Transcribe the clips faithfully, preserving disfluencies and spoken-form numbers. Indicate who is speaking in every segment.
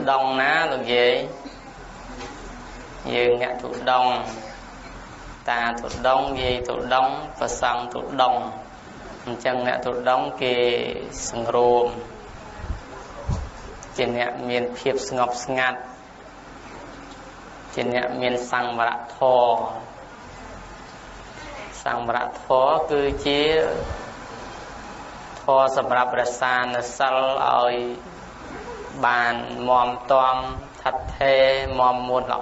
Speaker 1: ดงนะลูกเย่ยืนเนี่ยถูดงตาถูดงเย่ถูดงประสังถูดงจังเนี่ยถูดงเกสังรวมจีเนี่ยมีเพียบสงบสงัดจีเนี่ยมีสังวรทอสังวรทอคือจีทอสำหรับประสานสัลเอาบานมอมตอมทัดเทมอมมูลละอ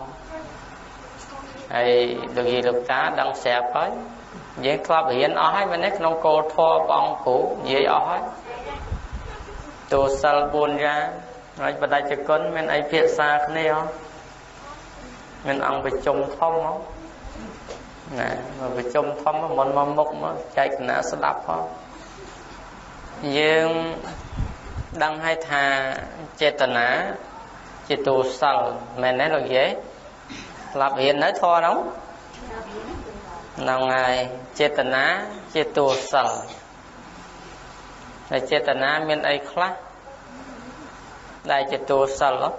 Speaker 1: ไอ้ดูกีลูกตาดังแสบไปยิ่งคลับเห็นอ้อยมันเน็กน้องโกทอปองผูยี่อ้อยตัวสัลบุญยาไอ้ประเดี๋ยวจะก้นมันไอ้เพียซาคนนี้เหรอมันอังไปจมท่อมเหรอนะมันไปจมท่อมมันมันมุกมั้งใจขนาดสลับเหรอยังดังให้ทาเจตนาจิตูสัลแม่นั่นหรอเย้หลับเห็นน้อยทอน้องน้องไงเจตนาจิตูสัลในเจตนามีไอ้คลาได้จิตูสัลหรอ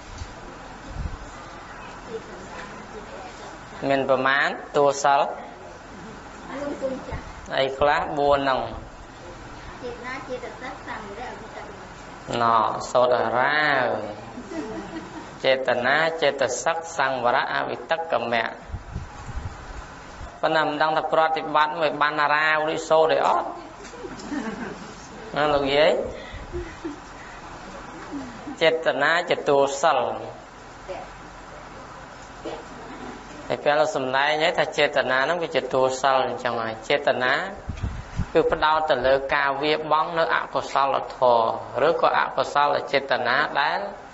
Speaker 1: มีประมาณตัวสัลไอ้คลาบัวน้องนอโสดาราเจตนาเจตสักสังวรอวิตกรรมะปนำดังตะปฏิบัติไว้บานาราอุริโซเดอนั่นลูกเย้เจตนาเจตุสัลไอ้เพื่อนเราสมัยนี้ถ้าเจตนานั้นเป็นเจตุสัลจังไงเจตนาคือพระดาวตะเลกาเวียบ้องเนื้ออกุศลทอหรือก็อกุศลเจตนาได้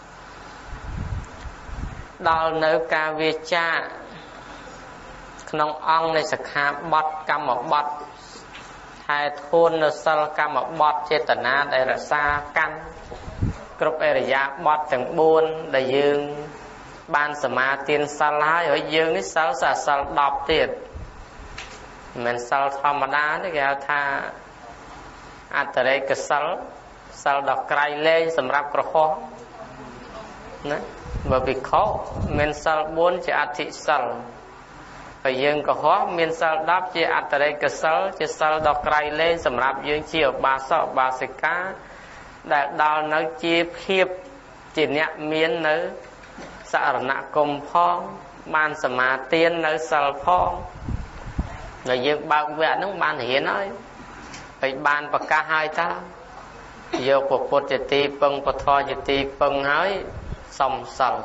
Speaker 1: ดาวเนื้อกาเวียจ้าขนมอ่องในสขาบดกรรมบดไทยทุนเนื้อสลกรรมบดเจตนาได้รักษากันกรุบเอริยาบดถึงบุญได้ยืงบานสมาธิสลายหอยยืงนี่สลสะสลดอบติดเหมือนสัลธรรมดาที่แกเอาท่าอัตเรกสัลสัลดอกไกรเล่สำหรับกระหอบนะบบิเขาเหมือนสัลบุญจะอธิสัลไปยืงกระหอบเหมือนสัลดับจะอัตเรกสัลจะสัลดอกไกรเล่สำหรับยืงเชี่ยวบาสบาสิกาแต่ดาวนักจีเพียบจิตเนี่ยเมียนเนื้อสารณกรมพองบานสมาเตียนเนื้อสัลพองngười dân bao vẽ nó ban hiện nói phải ban bậc ca hai ta vô cuộc bột chỉ ti bưng bột thoi chỉ ti bưng hỏi sòng sòng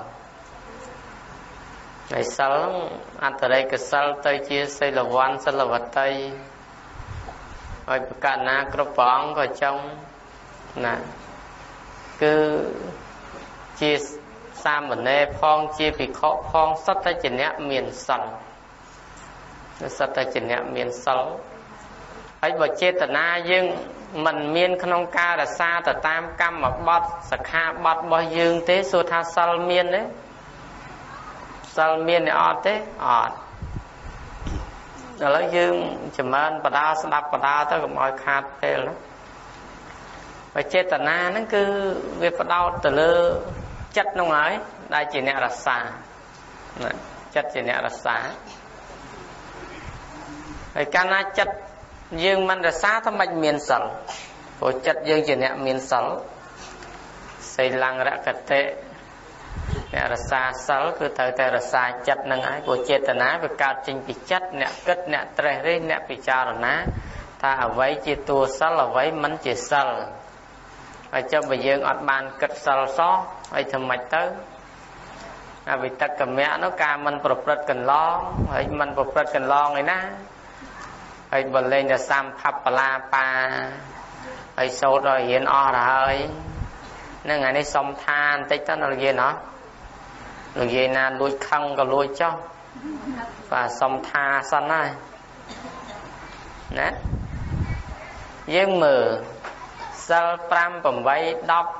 Speaker 1: ngày sau anh từ đây cái sau tới chia xây là quan xây là vật tây rồi cả na cướp bóng vào trong nè cứ chia xa một nơi phong chia bị khó phong sắp tới chỉ nét miền sòngสัตย์จิตเนี่ยมีนสลไอ้บทเจตนายึงมันมีนขนมกาแต่ซาแต่ตามกรรมมาบดสักขาบดบ่ยึงเตสุธาสลมีนเนี่ยสลมีนเนี่ยอดเตอดแล้วยึงจะมันปดาสลับปดาเท่ากับมอยขาดเตแล้วไอ้เจตนานั่นคือเวปดาแต่เลือจัดน้องไอ้ได้จิตเนี่ยรักษาจัดจิตเนี่ยรักษาไอ้การน่าจัดยืงมันจะซาทำไมเมียนสัลพอจัดยืงจีเนี่ยเมียนสัลใส่ลังระกเตะเนี่ยรักษาสัลคือเธอแต่รักษาจัดนั่งไอ้พอเจตนาไปการจริงปิจัดเนี่ยกึศเนี่ยเตะเรื่องเนี่ยปิจารณะถ้าเอาไว้จีตัวสัลเอาไว้มันจีสัลไอ้เจ้าไปยืงอัดบานกึศสัลซ้อไอ้ทำไมเต้ไอ้วิตกรรมเนี่ยnóการมันปรบปรดกันล้องไอ้มันปรบปรดกันล้องไงนะไอ้บอลเล่นจะซ้ำพับปลาปลาไอ้โซดrồi hiện o rồi nên ngày nay xong than tích đó là gì nó là gì nè lùi khăn còn lùi cho và xong tha xanh này nè dương mờ sơ pram bầm vây đọc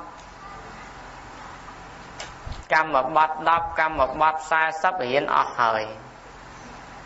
Speaker 1: cam một bát đọc cam một bát sai sắp hiện o thời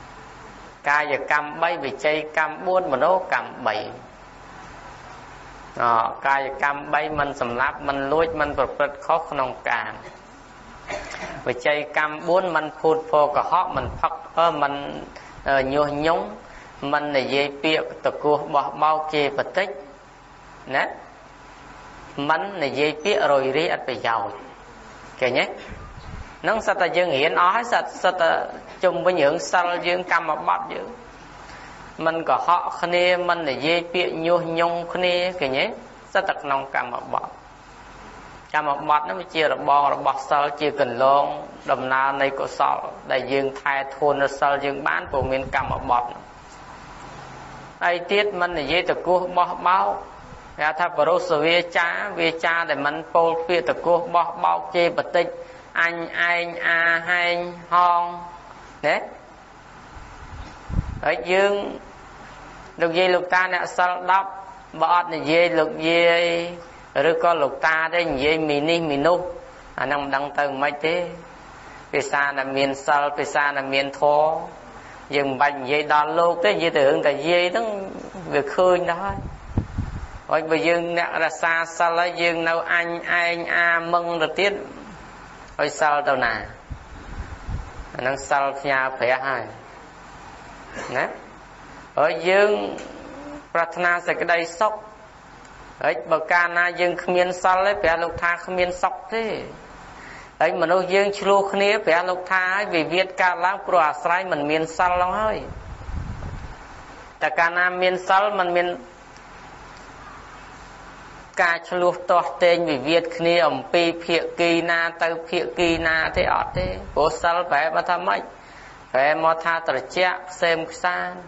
Speaker 1: ca giờ cam bay bị chay cam buôn mà nó cam bảy កាយកម្មបីមិនសម្លាប់មិនលួចមិនប្រព្រឹត្តខុសក្នុងកាមវិច័យកម្មបួនមិនភូតភរកុហកមិនផឹកអឺមិនញុះញង់មិននិយាយពាក្យតកោះបោះបោកជេរបតិចណាមិននិយាយពាក្យរយរាយអត់ប្រយោជន៍ឃើញទេនឹងសិតតែយើងរៀនអស់ហើយសិតសិតតែជុំវិញរឿងសិលយើងកម្មបត្តិយើងមិនកុហកគ្នាមិននិយាយពាក្យញុះញង់គ្នាឃើញទេសិតតែក្នុងកម្មបត្តិកម្មបត្តិនោះវាជារបងរបស់សិលជាកន្លងដំណើរនៃកុសលដែលយើងថែធួននៅសិលយើងបានព្រោះមានកម្មបត្តិហើយទៀតមិននិយាយតកោះបោះបោកគេថាបរុសវាចាវាចាដែលមិនពោលពាក្យតកោះបោះបោកជេរបតិចអញឯងអាហែងហងណាហើយយើងលោកយាយលោកតាអ្នកសិលដប់បើអត់និយាយលោកយាយឬក៏លោកតាទេនិយាយមីនេះមីនោះអានឹងមិនដឹងទៅមិនទេភាសាដែលមានសិលភាសាដែលមានធម៌យើងមិនបាច់និយាយដល់លោកទេនិយាយទៅរឿងតែយាយហ្នឹងវាឃើញដែរហើយបើយើងអ្នករសាសិលហើយយើងនៅអញឯងអាមឹងទៅទៀតហើយសិលទៅណាអានឹងសិលផ្ញើព្រះហើយណាហើយយើងប្រាថ្នាសេចក្តីសុខហើយបើកាលណាយើងគ្មានសិលទេព្រះលោកថាគ្មានសុខទេហើយមនុស្សយើងឆ្លោះគ្នាព្រះលោកថាឲ្យវិវាទកើតឡើងព្រោះអាស្រ័យមិនមានសិលហ្នឹងហើយតែកាលណាមានសិលមិនមានការឆ្លោះទាស់ទែងវិវាទគ្នាអំពីភាគីណាទៅភាគីណាទេអត់ទេព្រោះសិលប្រែមកថាម៉េចប្រែមកថាត្រជាក់ផ្សេមខ្សាន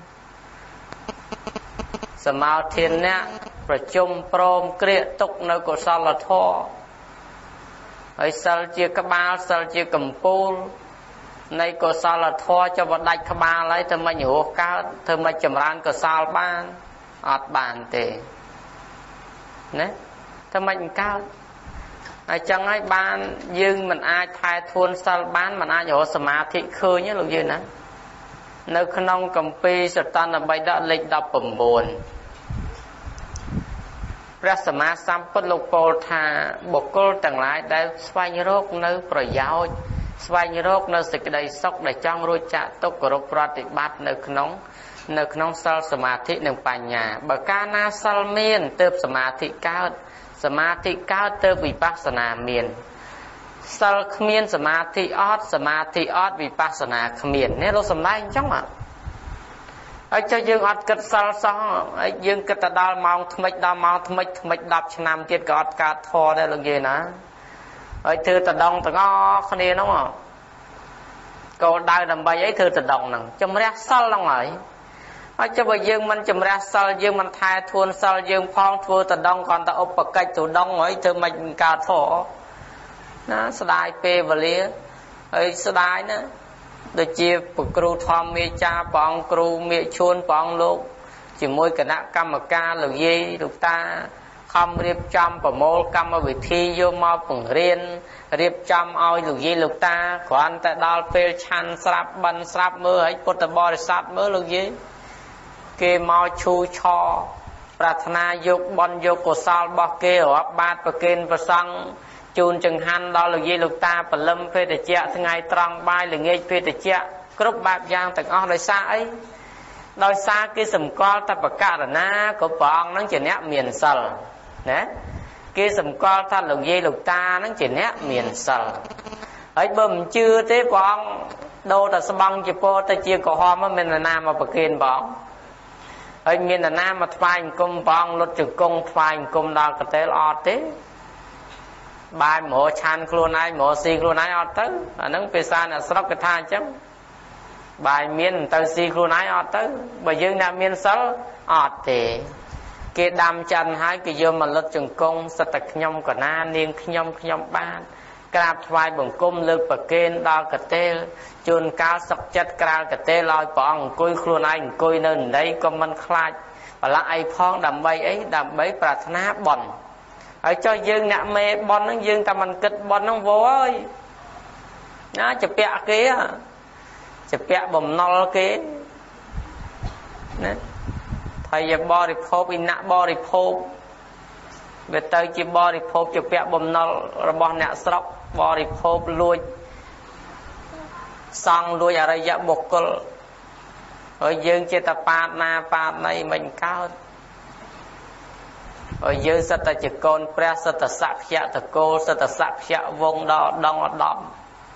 Speaker 1: សមាធានៈប្រជុំព្រមគ្រាកទុកនៅកុសលធម៌ហើយសិលជាក្បាលសិលជាកម្ពូលនៃកុសលធម៌ចុះបដាច់ក្បាលហើយធ្វើម៉េចរស់កើតធ្វើម៉េចចម្រើនកុសលបានអត់បានទេណាធ្វើម៉េចកើតហើយចឹងហើយបានយើងមិនអាចថែធួនសិលបានមិនអាចរកសមាធិឃើញទេលោកយើងណានៅក្នុងគម្ពីរសតន្តបិដកលេខដប់៩ព្រះសម្មាសម្ពុទ្ធលោកពោលថាបុគ្គលទាំងឡាយដែលស្វែងរកនៅប្រយោជន៍ស្វែងរកនៅសេចក្តីសុខដែលចង់រួចចាកទុក្ខគោរពប្រតិបត្តិនៅក្នុងនៅក្នុងសិលសមាធិនិងបញ្ញាបើកាលណាសិលមានទើបសមាធិកើតសមាធិកើតទើបវិបស្សនាមានសិលគ្មានសមាធិអត់សមាធិអត់វិបស្សនាគ្មាននេះលោកសំដែងអញ្ចឹងហ៎ហើយចុះយើងអត់គិតសិលសោះហើយយើងគិតទៅដល់ម៉ោងថ្មិចដល់ម៉ោងថ្មិចថ្មិចដប់ឆ្នាំទៀតក៏អត់កើតធម៌ដែរលោកយាយណាហើយធ្វើតដងទាំងអស់គ្នាហ្នឹងគោលដៅដើម្បីអីធ្វើតដងហ្នឹងជំរះសិលហ្នឹងហើយហើយចុះបើយើងមិនជំរះសិលយើងមិនថែធួនសិលយើងផងធ្វើតដងគ្រាន់តែឧបកិច្ចទៅដងហើយធ្វើមិនកើតធម៌ណាស្ដាយពេលវេលាហើយស្ដាយណាដូចជាព្រះគ្រូធម្មមេចាព្រះអង្គគ្រូមេឈួនព្រះអង្គលោកជាមួយគណៈកម្មការលោកយាយលោកតាខំរៀបចំប្រមូលកម្មវិធីយកមកបង្រៀនរៀបចំឲ្យលោកយាយលោកតាគ្រាន់តែដល់ពេលឆាន់ស្រាប់បិណ្ឌស្រាប់មើលឲ្យពុទ្ធបរិស័ទមើលលោកយាយគេមកឈូឆរប្រាថ្នាយកបន់យកកុសលរបស់គេរាប់បាតប្រគេនប្រសង់ជូនចង្ហាន់ដល់លោកយាយលោកតាបលឹមភេទជ្ជៈថ្ងៃត្រង់បាយល្ងាចភេទជ្ជៈគ្រប់បែបយ៉ាងទាំងអស់ដោយសារអីដោយសារគេសម្គាល់តបករណាក៏ព្រះអង្គនឹងជាអ្នកមានសិលណាគេសម្គាល់ថាលោកយាយលោកតានឹងជាអ្នកមានសិលហើយបើមិនជឿទេព្រះអង្គដូរតែស្បង់ជាពោទៅជាក្រហមមាននរណាមកប្រគេនព្រះអង្គហើយមាននរណាមកថ្វាយអង្គមព្រះអង្គលុតជង្គង់ថ្វាយអង្គមដល់កតេលអត់ទេបាយមករឆានខ្លួនឯងមករស៊ីខ្លួនឯងអត់ទៅអាហ្នឹងភាសាអ្នកស្រុកគេថាអញ្ចឹងបាយមានទៅស៊ីខ្លួនឯងអត់ទៅបើយើងអ្នកមានសិលអត់ទេគេដាំចិនហើយគេយកមកលុតជង្គង់សិតតែខ្ញុំកណានាងខ្ញុំខ្ញុំបានក្រាបថ្វាយបង្គំលើកប្រគេនដល់កតេលជួនកាលសុខចិត្តក្រាលកតេលឲ្យព្រះអង្គអង្គុយខ្លួនឯងអង្គុយនៅដីក៏មិនខ្លាចបលាក់អីផងដើម្បីអីដើម្បីប្រាថ្នាបន់ហើយចុះយើងអ្នកមេបន់ហ្នឹងយើងតែមិនគិតបន់ហ្នឹងវោអើយណាជពាក់គេជពាក់បំណុលគេណាថៃបរិភោគវិណៈបរិភោគវាទៅជាបរិភោគជាពាក់បំណុលរបស់អ្នកស្រុកបរិភោគលួចសង់លួចអរិយបុគ្គលហើយយើងជាតបាតណាបាតណីមិនកើតហើយយើងសិតតែជាកូនព្រះសិតតែសក្យតកូលសិតតែសក្យវងដល់ដងឧត្តម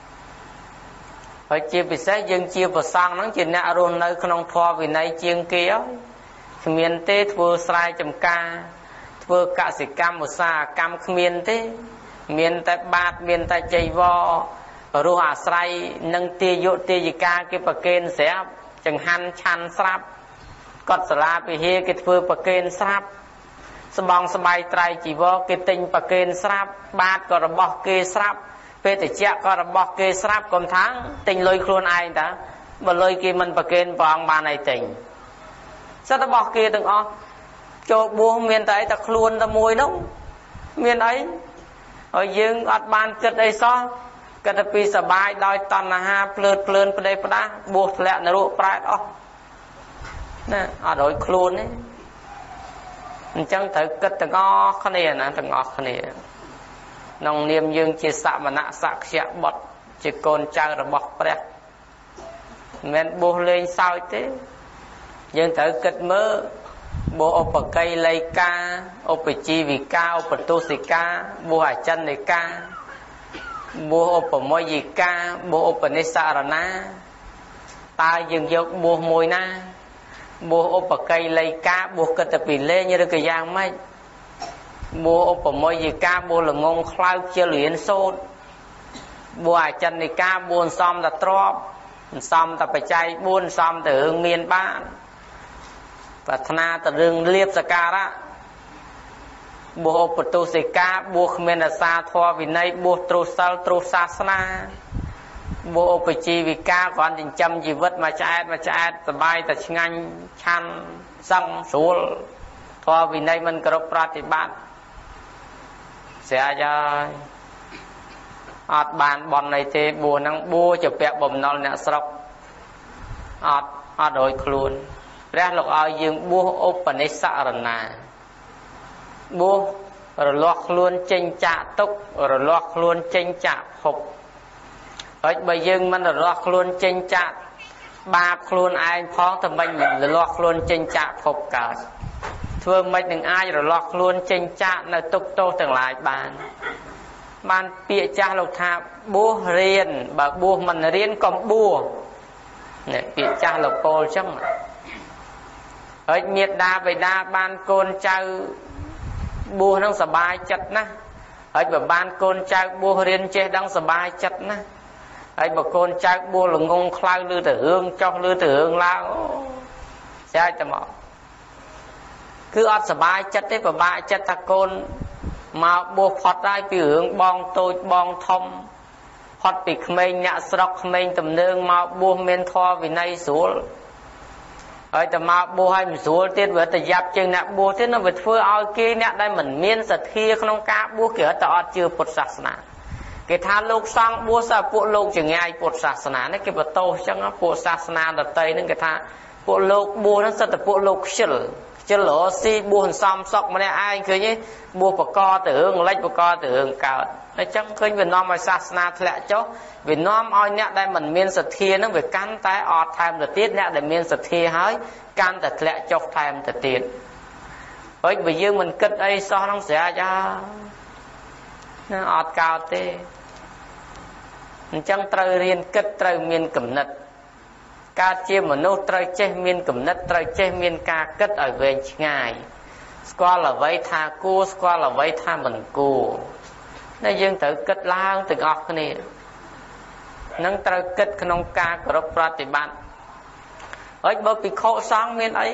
Speaker 1: ហើយជាពិសេសយើងជាប្រសង់ហ្នឹងជាអ្នករស់នៅក្នុងធម៌វិន័យជាងគេហើយគ្មានទេធ្វើស្រែចម្ការធ្វើកសិកម្មឧស្សាហកម្មគ្មានទេមានតែបាតមានតែចៃវររស់អាស្រ័យនឹងទាយុទាយិកាគេប្រគេនស្រាប់ចង្ហាន់ឆាន់ស្រាប់កត់សាលាពិហាគេធ្វើប្រគេនស្រាប់ស្បង់ស្បៃត្រៃជីវរគេទិញប្រគេនស្រាប់បាតក៏របស់គេស្រាប់ពេទ្យជ្ជៈក៏របស់គេស្រាប់កុំថាទិញលុយខ្លួនឯងតាបើលុយគេមិនប្រគេនព្រះអង្គបានអីទិញសិតរបស់គេទាំងអស់ចូលបួសមានតែតែខ្លួនតែមួយនោះមានអីហើយយើងអត់បានគិតអីសោះគិតតែពីសបាយដោយតណ្ហាភ្លើតភ្លើនផ្ដេសផ្ដាស់បួសធ្លាក់នរកប្រែតអស់ណាអត់រួចខ្លួនទេអញ្ចឹងត្រូវគិតទាំងអស់គ្នាណាទាំងអស់គ្នាក្នុងនាមយើងជាសមណៈសក្យបុត្រជាកូនចៅរបស់ព្រះមិនមែនបួសលេងសើចទេយើងត្រូវគិតមើលបួសឧបកៃលិកាឧបជីវិកាឧបទុសិកាបួសអចិន្និកាបួសឧបមយិកាបួសឧបនិស្សរណាតើយើងយកបួសមួយណាបួសឧបកៃលិកាបួសគិតតែពីលេងឬក៏យ៉ាងម៉េចបួសឧបមយិកាបួសល្ងងខ្លៅជារៀនសូត្របួសអចិន្និកាបួសសំតែទ្របសំតែបច្ច័យបួសសំតែរឿងមានបានប្រាថ្នាទៅរឿងលៀបសការៈបួសឧបទុសិកាបួសគ្មានអាសាធម៌វិន័យបួសទ្រុសិលទ្រុសាសនាបួសឧបជីវិកាគ្រាន់ចិញ្ចឹមជីវិតមកឆ្អែតមកឆ្អែតសបាយតែឆ្ងាញ់ឆាន់សឹងស្រួលធម៌វិន័យមិនគ្រប់ប្រតិបត្តិស្រាយហើយអត់បានបន់អីទេបួសហ្នឹងបួសជាពាក់បំណុលអ្នកស្រុកអត់អត់រួចខ្លួនព្រះលោកឲ្យយើងបួសឧបនិស្សរណាបួសរលាស់ខ្លួនចេញចាកទុក្ខរលាស់ខ្លួនចេញចាកភពហើយបើយើងមិនរលាស់ខ្លួនចេញចាកបាបខ្លួនឯងផងតែមិនរលាស់ខ្លួនចេញចាកភពកើតធ្វើមិននឹងអាចរលាស់ខ្លួនចេញចាកនៅទុក្ខទោសទាំងឡាយបានបានពាក្យចាស់លោកថាបួសរៀនបើបួសមិនរៀនកុំបួសនេះពាក្យចាស់លោកពោលចឹងហើយមេត្តាបិតាបានកូនចៅបួសនឹងសบายចិត្តណាស់ហើយបើបានកូនចៅបួសរៀនចេះដឹងសบายចិត្តណាស់ហើយបើកូនចៅបួសល្ងងខ្លៅឬទៅរឿងចុះឬទៅរឿងឡើងអូស្អាតតែមកគឺអត់សบายចិត្តទេពិបាកចិត្តថាកូនមកបួសផុតហើយពីរឿងបងតូចបងធំផុតពីក្មេងអ្នកស្រុកក្មេងទំនើងមកបួសមានធម៌វិន័យស្រួលហើយតែមកបួសឲ្យមិនស្រួលទៀតវាទៅយ៉ាប់ជាងអ្នកបួសទៀតនោះវាធ្វើឲ្យគេអ្នកដែលមិនមានសទ្ធាក្នុងការបួសគេអត់ទៅអត់ជឿពុទ្ធសាសនាគេថាលោកសង្ឃបួសតែពួកលោកចងាយពុទ្ធសាសនានេះគេបន្ទោសអញ្ចឹងពួកសាសនាដតីហ្នឹងគេថាពួកលោកបួសហ្នឹងសិតតែពួកលោកខ្ជិលខ្ជិលរស់ស៊ីបួសសំសក់ម្នាក់ឯងឃើញទេបួសបកទៅរឿងលិចបកទៅរឿងកើតអញ្ចឹងឃើញវានាំឲ្យសាសនាធ្លាក់ចុះវានាំឲ្យអ្នកដែលមិនមានសទ្ធាហ្នឹងវាកាន់តែអត់ថែមទៅទៀតអ្នកដែលមានសទ្ធាហើយកាន់តែធ្លាក់ចុះថែមទៅទៀតហើយបើយើងមិនគិតអីសោះហ្នឹងស្រាចណាអត់កើតទេអញ្ចឹងត្រូវរៀនគិតត្រូវមានគំនិតកើតជាមនុស្សត្រូវចេះមានគំនិតត្រូវចេះមានការគិតឲ្យវែងឆ្ងាយស្គាល់អ្វីថាគួរស្គាល់អ្វីថាមិនគួរតែយើងត្រូវគិតឡើងទាំងអស់គ្នានឹងត្រូវគិតក្នុងការគោរពប្រតិបត្តិហើយបើភិក្ខុសង្ឃមានអី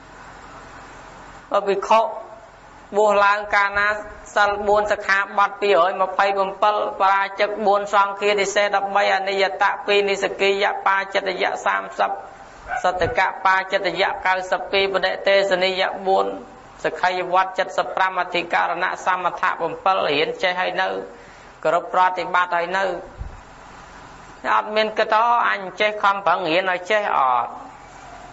Speaker 1: បើភិក្ខុបួសឡើងកាលណាសិលបួនសិក្ខាបទពីររយម្ភៃប្រាបរាជិកបួនសង្ឃានិសេសដប់បីអនិយតៈពីរនិសគិយៈបាចិត្តយៈសាមសិបសតកៈបាចិត្តយៈកៅសិបពីរបដិទេសនិយៈបួនសក្ខយវត្តចិត្តសិបប្រាំអធិការណៈសមថៈbảyរៀនចេះឲ្យនៅគោរពប្រតិបត្តិឲ្យនៅអត់មានគិតអអញចេះខំប្រឹងរៀនឲ្យចេះអត់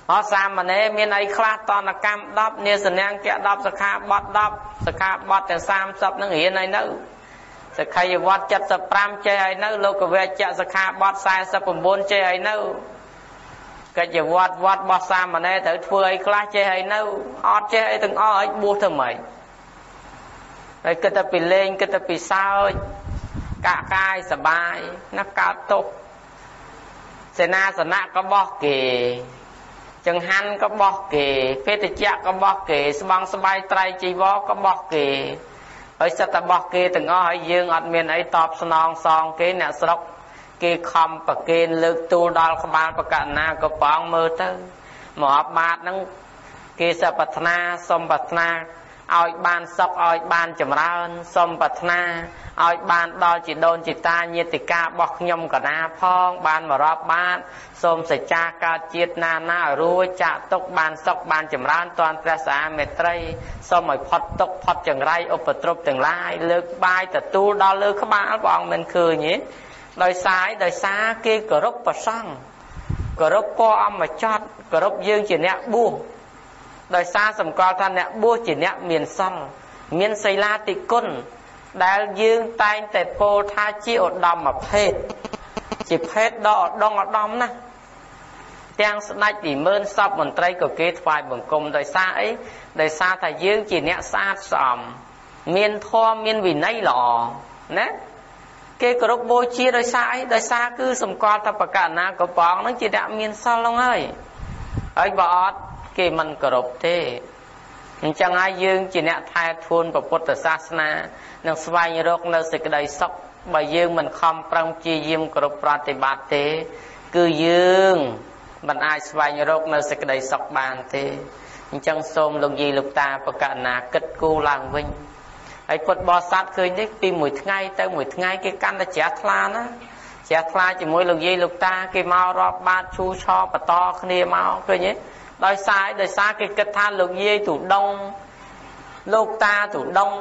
Speaker 1: អត់សាមណេរមានអីខ្លះតនកម្មដប់នាសនាងកៈដប់សខាបត់ដប់សខាបត់ទាំងសាមសិបនឹងរៀនឲ្យនៅសក្ខីវត្តเจ็ดสิบห้าចេះឲ្យនៅលោកវេជ្ជសខាបត់สี่สิบ九ចេះឲ្យនៅកិច្ចវត្តវត្តរបស់សាមណេរត្រូវធ្វើអីខ្លះចេះឲ្យនៅអត់ចេះអីទាំងអស់ឲ្យបួសធ្វើម៉េចហើយគិតតែពីលេងគិតតែពីសើចកាក់កាយសបាយណាកើតទុកសេនាសនៈក៏បោះគេចង្ហាន់ក៏បោះគេភេទជ្ជៈក៏បោះគេស្បង់ស្បៃត្រៃជីវរក៏បោះគេហើយសិតតែបោះគេទាំងអស់ហើយយើងអត់មានអីតបស្នងសងគេអ្នកស្រុកគេខំប្រគេនលើកទូលដល់ក្បាលបកណាក៏បងមើលទៅមកអបបាតហ្នឹងគេសប្រាថ្នាសុំប្រាថ្នាឲ្យបានសុខឲ្យបានចម្រើនសុំប្រាថ្នាឲ្យបានដល់ជីដូនជីតាញាតិការបស់ខ្ញុំកណាផងបានមករាប់បានសូមសច្ចាកើតជាតិណាណារួចចាក់ទុកបានសុខបានចម្រើនតាន់ព្រះសាមេត្រីសូមឲ្យផុតទុកផុតចង្រៃឧបទ្រពទាំងឡាយលើកបាយទទួលដល់លើក្បាលព្រះអង្គមិនឃើញទេដោយសារដោយសារគេគោរពព្រះសង្ឃគោរពព្រះអម្ចាស់គោរពយើងជាអ្នកបួសដោយសារសម្គាល់ថាអ្នកបួសជាអ្នកមានសិលមានសីលាតិគុណដែលយើងតែងតែពោលថាជាឧត្តមភេទជាភេទដ៏ឧត្តមឧត្តមណាស់ទាំងស្ដេចពីម៉ឺនសពមន្ត្រីក៏គេថ្វាយបង្គំដោយសារអីដោយសារថាយើងជាអ្នកស្អាតស្អំមានធម៌មានវិន័យល្អណាគេគោរពបូជាដោយសារអីដោយសារគឺសម្គាល់ថាបកណាកបងនឹងជាអ្នកមានសិលហ្នឹងហើយហើយបើអត់គេមិនគោរពទេអញ្ចឹងហើយយើងជាអ្នកថែធួនពុទ្ធសាសនានឹងស្វែងរកនៅសេចក្តីសុខបើយើងមិនខំប្រឹងព្យាយាមគោរពប្រតិបត្តិទេគឺយើងមិនអាចស្វែងរកនៅសេចក្តីសុខបានទេអញ្ចឹងសូមលោកយាយលោកតាបកណាគិតគូរឡើងវិញហើយពុទ្ធបរិស័ទឃើញនេះពីមួយថ្ងៃទៅមួយថ្ងៃគេកាន់តែជ្រះថ្លាណាជ្រះថ្លាជាមួយលោកយាយលោកតាគេមករាប់បាតឈូឆបន្តគ្នាមកឃើញទេដោយសារដោយសារគេគិតថាលោកយាយទូដងលោកតាទូដង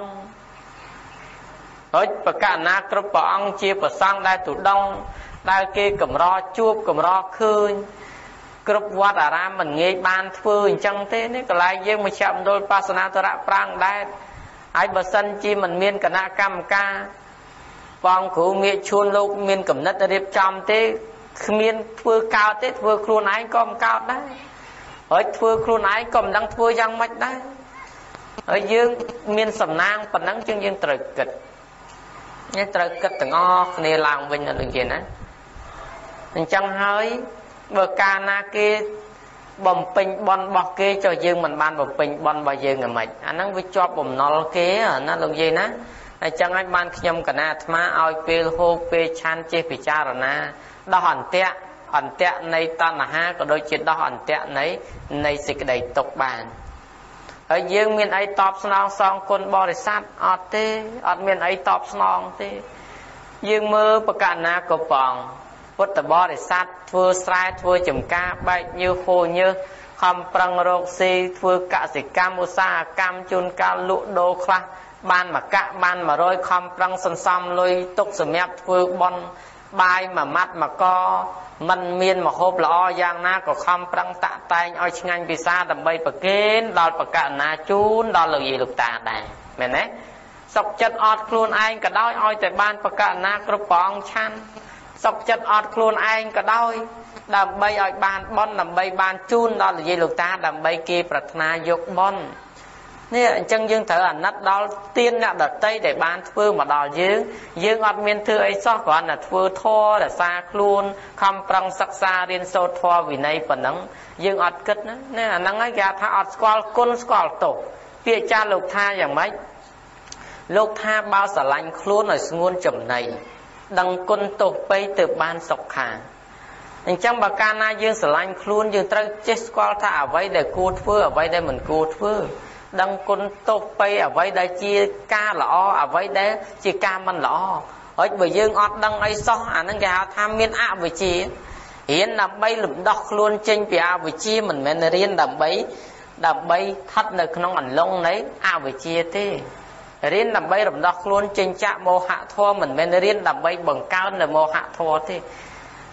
Speaker 1: ហើយបកណាគ្រប់ព្រះអង្គជាប្រសង់ដែលទូដងដែលគេកម្រជួបកម្រឃើញគ្រប់វត្តអារាមមិនងាយបានធ្វើអញ្ចឹងទេនេះកន្លែងយើងមកចាប់មណ្ឌលបាសនាតរៈប្រាំងដែរហើយបើសិនជាមិនមានគណៈកម្មការបងគ្រូងាកឈួនលោកមានកំណត់រៀបចំទេគ្មានធ្វើកើតទេធ្វើខ្លួនឯងក៏មិនកើតដែរហើយធ្វើខ្លួនឯងក៏មិនដឹងធ្វើយ៉ាងម៉េចដែរហើយយើងមានសំណាងប៉ុណ្ណឹងជាងយើងត្រូវគិតយើងត្រូវគិតទាំងអស់គ្នាឡើងវិញនៅដូចនេះណាអញ្ចឹងហើយបើកាលណាគេបំពេញបន់របស់គេចុះយើងមិនបានបំពេញបន់របស់យើងហ្មងអាហ្នឹងវាជាប់បំណុលគេណាលោកយាយណាអញ្ចឹងហើយបានខ្ញុំកណាអាត្មាឲ្យពេលហូបពេលឆាន់ចេះពិចារណាដោះអន្ទាក់អន្ទាក់នៃតណ្ហាក៏ដូចជាដោះអន្ទាក់នៃនៃសេចក្តីទុក្ខបានហើយយើងមានអីតបស្នងសងគុណបរិស័ទអត់ទេអត់មានអីតបស្នងទេយើងមើលបកណាកបងពុទ្ធបរិស័ទធ្វើស្រែធ្វើចំការបែកញើសហូរញើសខំប្រឹងរកស៊ីធ្វើកសិកម្មឧស្សាហកម្មជួនកាលលក់ដូរខ្លះបានមួយកៈបានមួយរយខំប្រឹងសន្សំលុយទុកសម្រាប់ធ្វើបុណ្យបាយមួយម៉ាត់មួយកមិនមានមហូបល្អយ៉ាងណាក៏ខំប្រឹងតាក់តែងឲ្យឆ្ងាញ់ពិសាដើម្បីប្រគេនដល់បកណាជូនដល់លោកយាយលោកតាដែរមែនទេសុខចិត្តអត់ខ្លួនឯងក៏ដោយឲ្យតែបានបកណាគ្រប់ព្រះអង្គឆាន់សុខចិត្តអត់ខ្លួនឯងក៏ដោយដើម្បីឲ្យបានបុណ្យដើម្បីបានជូនដល់លោកយាយលោកតាដើម្បីគេប្រាថ្នាយកបុណ្យនេះអញ្ចឹងយើងត្រូវអាណិតដល់ទានអ្នកដតីដែលបានធ្វើមកដល់យើងយើងអត់មានធ្វើអីសោះគ្រាន់តែធ្វើធម៌រក្សាខ្លួនខំប្រឹងសិក្សារៀនសូត្រធម៌វិន័យប៉ុណ្ណឹងយើងអត់គិតណានេះអាហ្នឹងហើយគេថាអត់ស្គាល់គុណស្គាល់ទោសពាក្យចាស់លោកថាយ៉ាងម៉េចលោកថាបើស្រឡាញ់ខ្លួនឲ្យស្ងួនចំណៃដឹងគុណទោសបីទើបបានសុខាអញ្ចឹងបើកាលណាយើងស្រឡាញ់ខ្លួនយើងត្រូវចេះស្គាល់ថាអ្វីដែលគួរធ្វើអ្វីដែលមិនគួរធ្វើដឹងគុណទោសបីអ្វីដែលជាការល្អអ្វីដែលជាការមិនល្អហើយបើយើងអត់ដឹងអីសោះអាហ្នឹងគេហៅថាមានអវិជ្ជារៀនដើម្បីលំដោះខ្លួនចេញពីអវិជ្ជាមិនមែនរៀនដើម្បីដើម្បីស្ថិតនៅក្នុងអន្លង់នៃអវិជ្ជាទេរៀនដើម្បីរំដោះខ្លួនចេញចាក់មោហៈធម៌មិនមែនរៀនដើម្បីបង្កើននៅមោហៈធម៌ទេ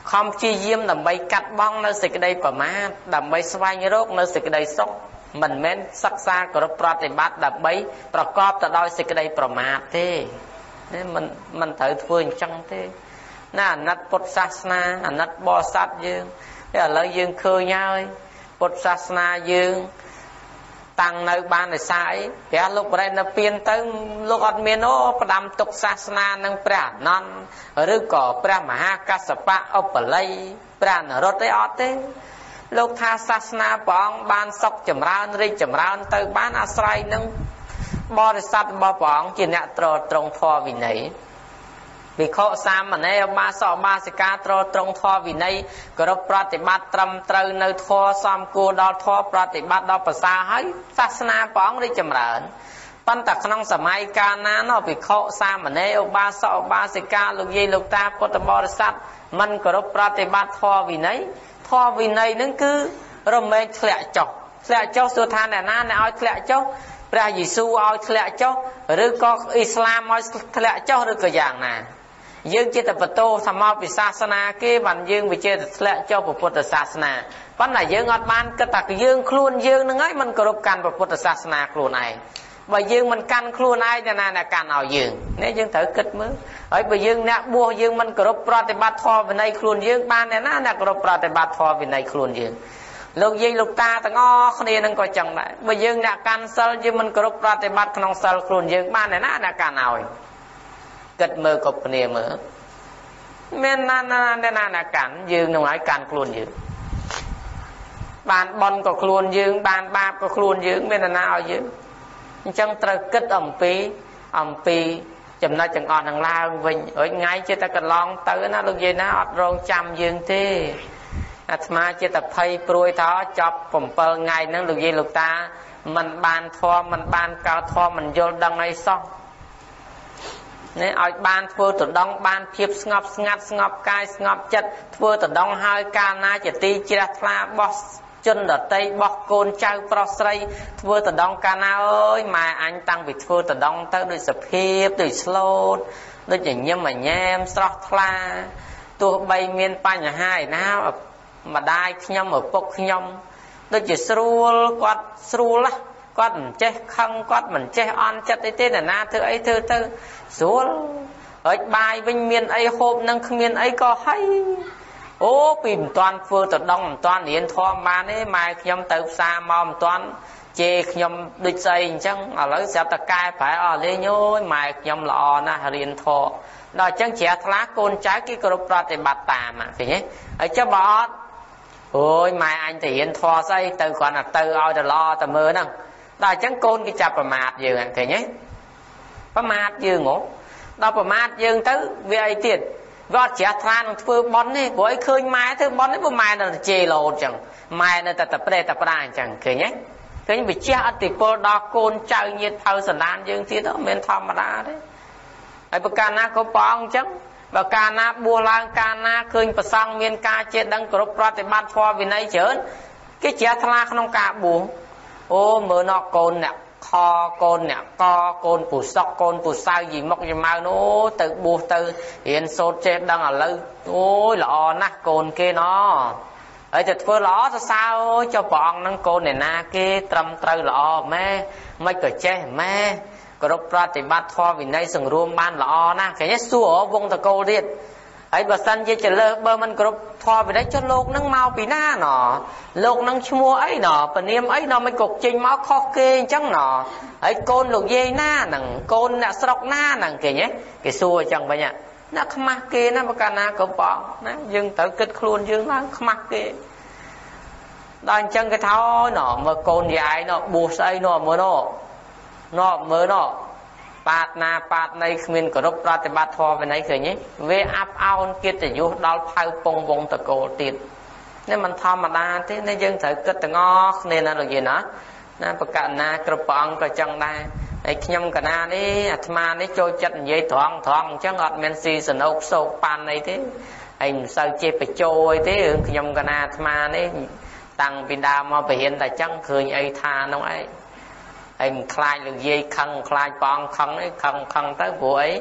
Speaker 1: ខំព្យាយាមដើម្បីកាត់បងនៅសេចក្តីប្រមាទដើម្បីស្វែងរកនៅសេចក្តីសុខមិនមែនសិក្សាគោរពប្រតិបត្តិដើម្បីប្រកបទៅដោយសេចក្តីប្រមាទទេមិនមិនត្រូវធ្វើអញ្ចឹងទេណាអាណិតពុទ្ធសាសនាអាណិតបរិស័ទយើងឥឡូវយើងឃើញហើយពុទ្ធសាសនាយើងតាំងនៅបានឯសាអីព្រះលោកបរិនិព្វានទៅលោកអត់មានអូផ្ដាំទុកសាសនានឹងព្រះអនន្តឬក៏ព្រះមហាកស្សបៈឧបល័យព្រះនរោត្តទេអត់ទេលោកថាសាសនាព្រះអង្គបានសុខចម្រើនរីកចម្រើនទៅបានអាស្រ័យនឹងបរិស័ទរបស់ព្រះអង្គជាអ្នកត្រត្រង់ធម៌វិន័យវិខសាមណេរឧបាសកឧបាសិកាត្រត្រង់ធម៌វិន័យគោរពប្រតិបត្តិត្រឹមត្រូវនៅធម៌សមគួរដល់ធម៌ប្រតិបត្តិដល់ប្រសើរហើយសាសនាព្រះអង្គរីកចម្រើនប៉ុន្តែក្នុងសម័យកាលណានោះវិខសាមណេរឧបាសកឧបាសិកាលោកយាយលោកតាពុទ្ធបរិស័ទមិនគោរពប្រតិបត្តិធម៌វិន័យធម៌វិន័យនឹងគឺរមែងធ្លាក់ចុះធ្លាក់ចុះសួរថាអ្នកណាអ្នកឲ្យធ្លាក់ចុះព្រះយេស៊ូវឲ្យធ្លាក់ចុះឬក៏អ៊ីស្លាមឲ្យធ្លាក់ចុះឬក៏យ៉ាងណាយើងជាតែបន្ទោសមោពិសាសនាគេបានយើងវាជាតែធ្លាក់ចុះពុទ្ធសាសនាប៉ុន្តែយើងអត់បានគិតថាយើងខ្លួនយើងនឹងហើយមិនគោរពកាន់ពុទ្ធសាសនាខ្លួនឯងបើយើងមិនកាន់ខ្លួនឯងណាអ្នកកាន់ឲ្យយើងនេះយើងត្រូវគិតមើលហើយបើយើងអ្នកបួសយើងមិនគោរពប្រតិបត្តិធម៌វិន័យខ្លួនយើងបានអ្នកណាអ្នកគោរពប្រតិបត្តិធម៌វិន័យខ្លួនយើងលោកយាយលោកតាទាំងអស់គ្នានឹងក៏ចឹងដែរបើយើងអ្នកកាន់សិលយើងមិនគោរពប្រតិបត្តិក្នុងសិលខ្លួនយើងបានអ្នកណាអ្នកកាន់ឲ្យគិតមើលគ្រប់គ្នាមើលមានណាណាអ្នកណាអ្នកកាន់យើងនឹងឲ្យកាន់ខ្លួនយើងបានបន់ក៏ខ្លួនយើងបានបាបក៏ខ្លួនយើងមានអ្នកណាឲ្យយើងអញ្ចឹងត្រូវគិតអំពីអំពីចំណុចទាំងអស់នឹងឡើងវិញហើយថ្ងៃជាតែកន្លងទៅណាលោកយាយណាអត់រងចាំយើងទេអាត្មាជាតែភ័យព្រួយថាចប់7ថ្ងៃហ្នឹងលោកយាយលោកតាមិនបានធម៌មិនបានកោតធម៌មិនយល់ដឹងអីសោះនេះឲ្យបានធ្វើតដងបានភាពស្ងប់ស្ងាត់ស្ងប់កាយស្ងប់ចិត្តធ្វើតដងហើយកាលណាជាទីជ្រះថ្លាបោះជនដតីបោះកូនចៅប្រុសស្រីធ្វើតដងកាលណាអើយម៉ែអញតាំងពីធ្វើតដងទៅដូចសភាពដូចស្លូតដូចញញឹមញញែមស្រស់ថ្លាទោះបីមានបញ្ហាឯណាម្ដាយខ្ញុំឪពុកខ្ញុំដូចជាស្រួលគាត់ស្រួលគាត់មិនចេះខឹងគាត់មិនចេះអន់ចិត្តអីទេណាណាធ្វើអីធ្វើទៅស្រួលហើយបាយវិញមានអីហូបនឹងគ្មានអីក៏ហើយអូពីមិនតាន់ធ្វើទៅដងមិនតាន់រៀនធម៌បានទេម៉ែខ្ញុំទៅផ្សារមកមិនតាន់ជេរខ្ញុំដូចស្អីអញ្ចឹងឥឡូវស្រាប់តែកែប្រែអស់លេងអូយម៉ែខ្ញុំល្អណាស់រៀនធម៌ដល់អញ្ចឹងជ្រះថ្លាកូនចៅគេគោរពប្រតិបត្តិតាមឃើញទេហើយចុះបើអត់អូយម៉ែអញទៅរៀនធម៌ស្អីទៅគ្រាន់តែទៅឲ្យតែល្អតែមើលហ្នឹងដល់អញ្ចឹងកូនគេចាប់ប្រមាថយើងឃើញទេប្រមាថយើងហ៎ដល់ប្រមាថយើងទៅវាអីទៀតវាអត់ជ្រះថ្លានឹងធ្វើបន់ទេព្រោះអីឃើញម៉ែធ្វើបន់នេះបើម៉ែនៅតែជេរលោតអញ្ចឹងម៉ែនៅតែតែប្រេតែប្រាអញ្ចឹងឃើញទេឃើញវាជះអតិពលដល់កូនចៅញាតិផៅសន្តានយើងទៀតមិនមែនធម្មតាទេហើយប្រការណាក៏ព្រះអង្គអញ្ចឹងបើកាលណាបួសឡើងកាលណាឃើញប្រសង់មានការចេះដឹងគោរពប្រតិបត្តិធម៌វិន័យច្រើនគេជ្រះថ្លាក្នុងការបួសអូមើលណកកូនអ្នកខកូនអ្នកកកូនពុសកកូនពុសៅយីមុខយីម៉ៅនោះទៅបួសទៅរៀនសូត្រចេះដឹងឥឡូវអូយល្អណាស់កូនគេណោហើយតែធ្វើល្អសរសើរអូយចុះព្រះអង្គនឹងកូនអ្នកណាគេត្រឹមត្រូវល្អម៉ែមិនក៏ចេះម៉ែគោរពប្រតិបត្តិធម៌វិន័យសង្រួមបានល្អណាស់ឃើញទេសួរវងតកូលទៀតហើយបើសិនជាចលើបើមិនគ្រប់ធម៌វិន័យចុះលោកនឹងមកពីណាណលោកនឹងឈ្មោះអីណពនាមអីណមិនក៏ចេញមកខុសគេអញ្ចឹងណហើយកូនលោកយាយណាហ្នឹងកូនអ្នកស្រុកណាហ្នឹងគេហ៎គេសួរអញ្ចឹងវិញណាខ្មាស់គេណាបើកាលណាក៏បងណាយើងត្រូវគិតខ្លួនយើងឡើងខ្មាស់គេដល់អញ្ចឹងគេថាអូណមើលកូនយាយណបួសស្អីណមើលណណមើលណបាតណាបាតនៃគ្មានគោរពប្រតិបត្តិធម៌វិន័យឃើញទេវាអាប់អោនកិត្តិយសដល់ផៅពងវងតកូលទៀតនេះមិនធម្មតាទេនេះយើងត្រូវគិតទាំងអស់គ្នាណាលោកយាយណាណាប្រកាសណាគ្រប់ព្រះអង្គក៏ចឹងដែរហើយខ្ញុំកណានេះអាត្មានេះចូលចិត្តនិយាយត្រង់ត្រង់អញ្ចឹងអត់មានស៊ីសណោកសោកប៉ាន់អីទេហើយមិនសូវជាបញ្ចោអីទេរឿងខ្ញុំកណាអាត្មានេះតាំងពីដើមមកបរិញ្ញាតែចឹងឃើញអីថានោះឯងហើយមិនខ្លាចលោកយាយខឹងខ្លាចព្រះអង្គខឹងអីខឹងខឹងទៅព្រោះអី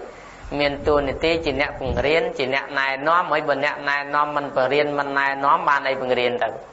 Speaker 1: miền tu này tê chỉ nẹt cùng riêng chỉ nẹt này nó mới bận nẹt này nó mình bận riêng mình này nó ban này bận riêng được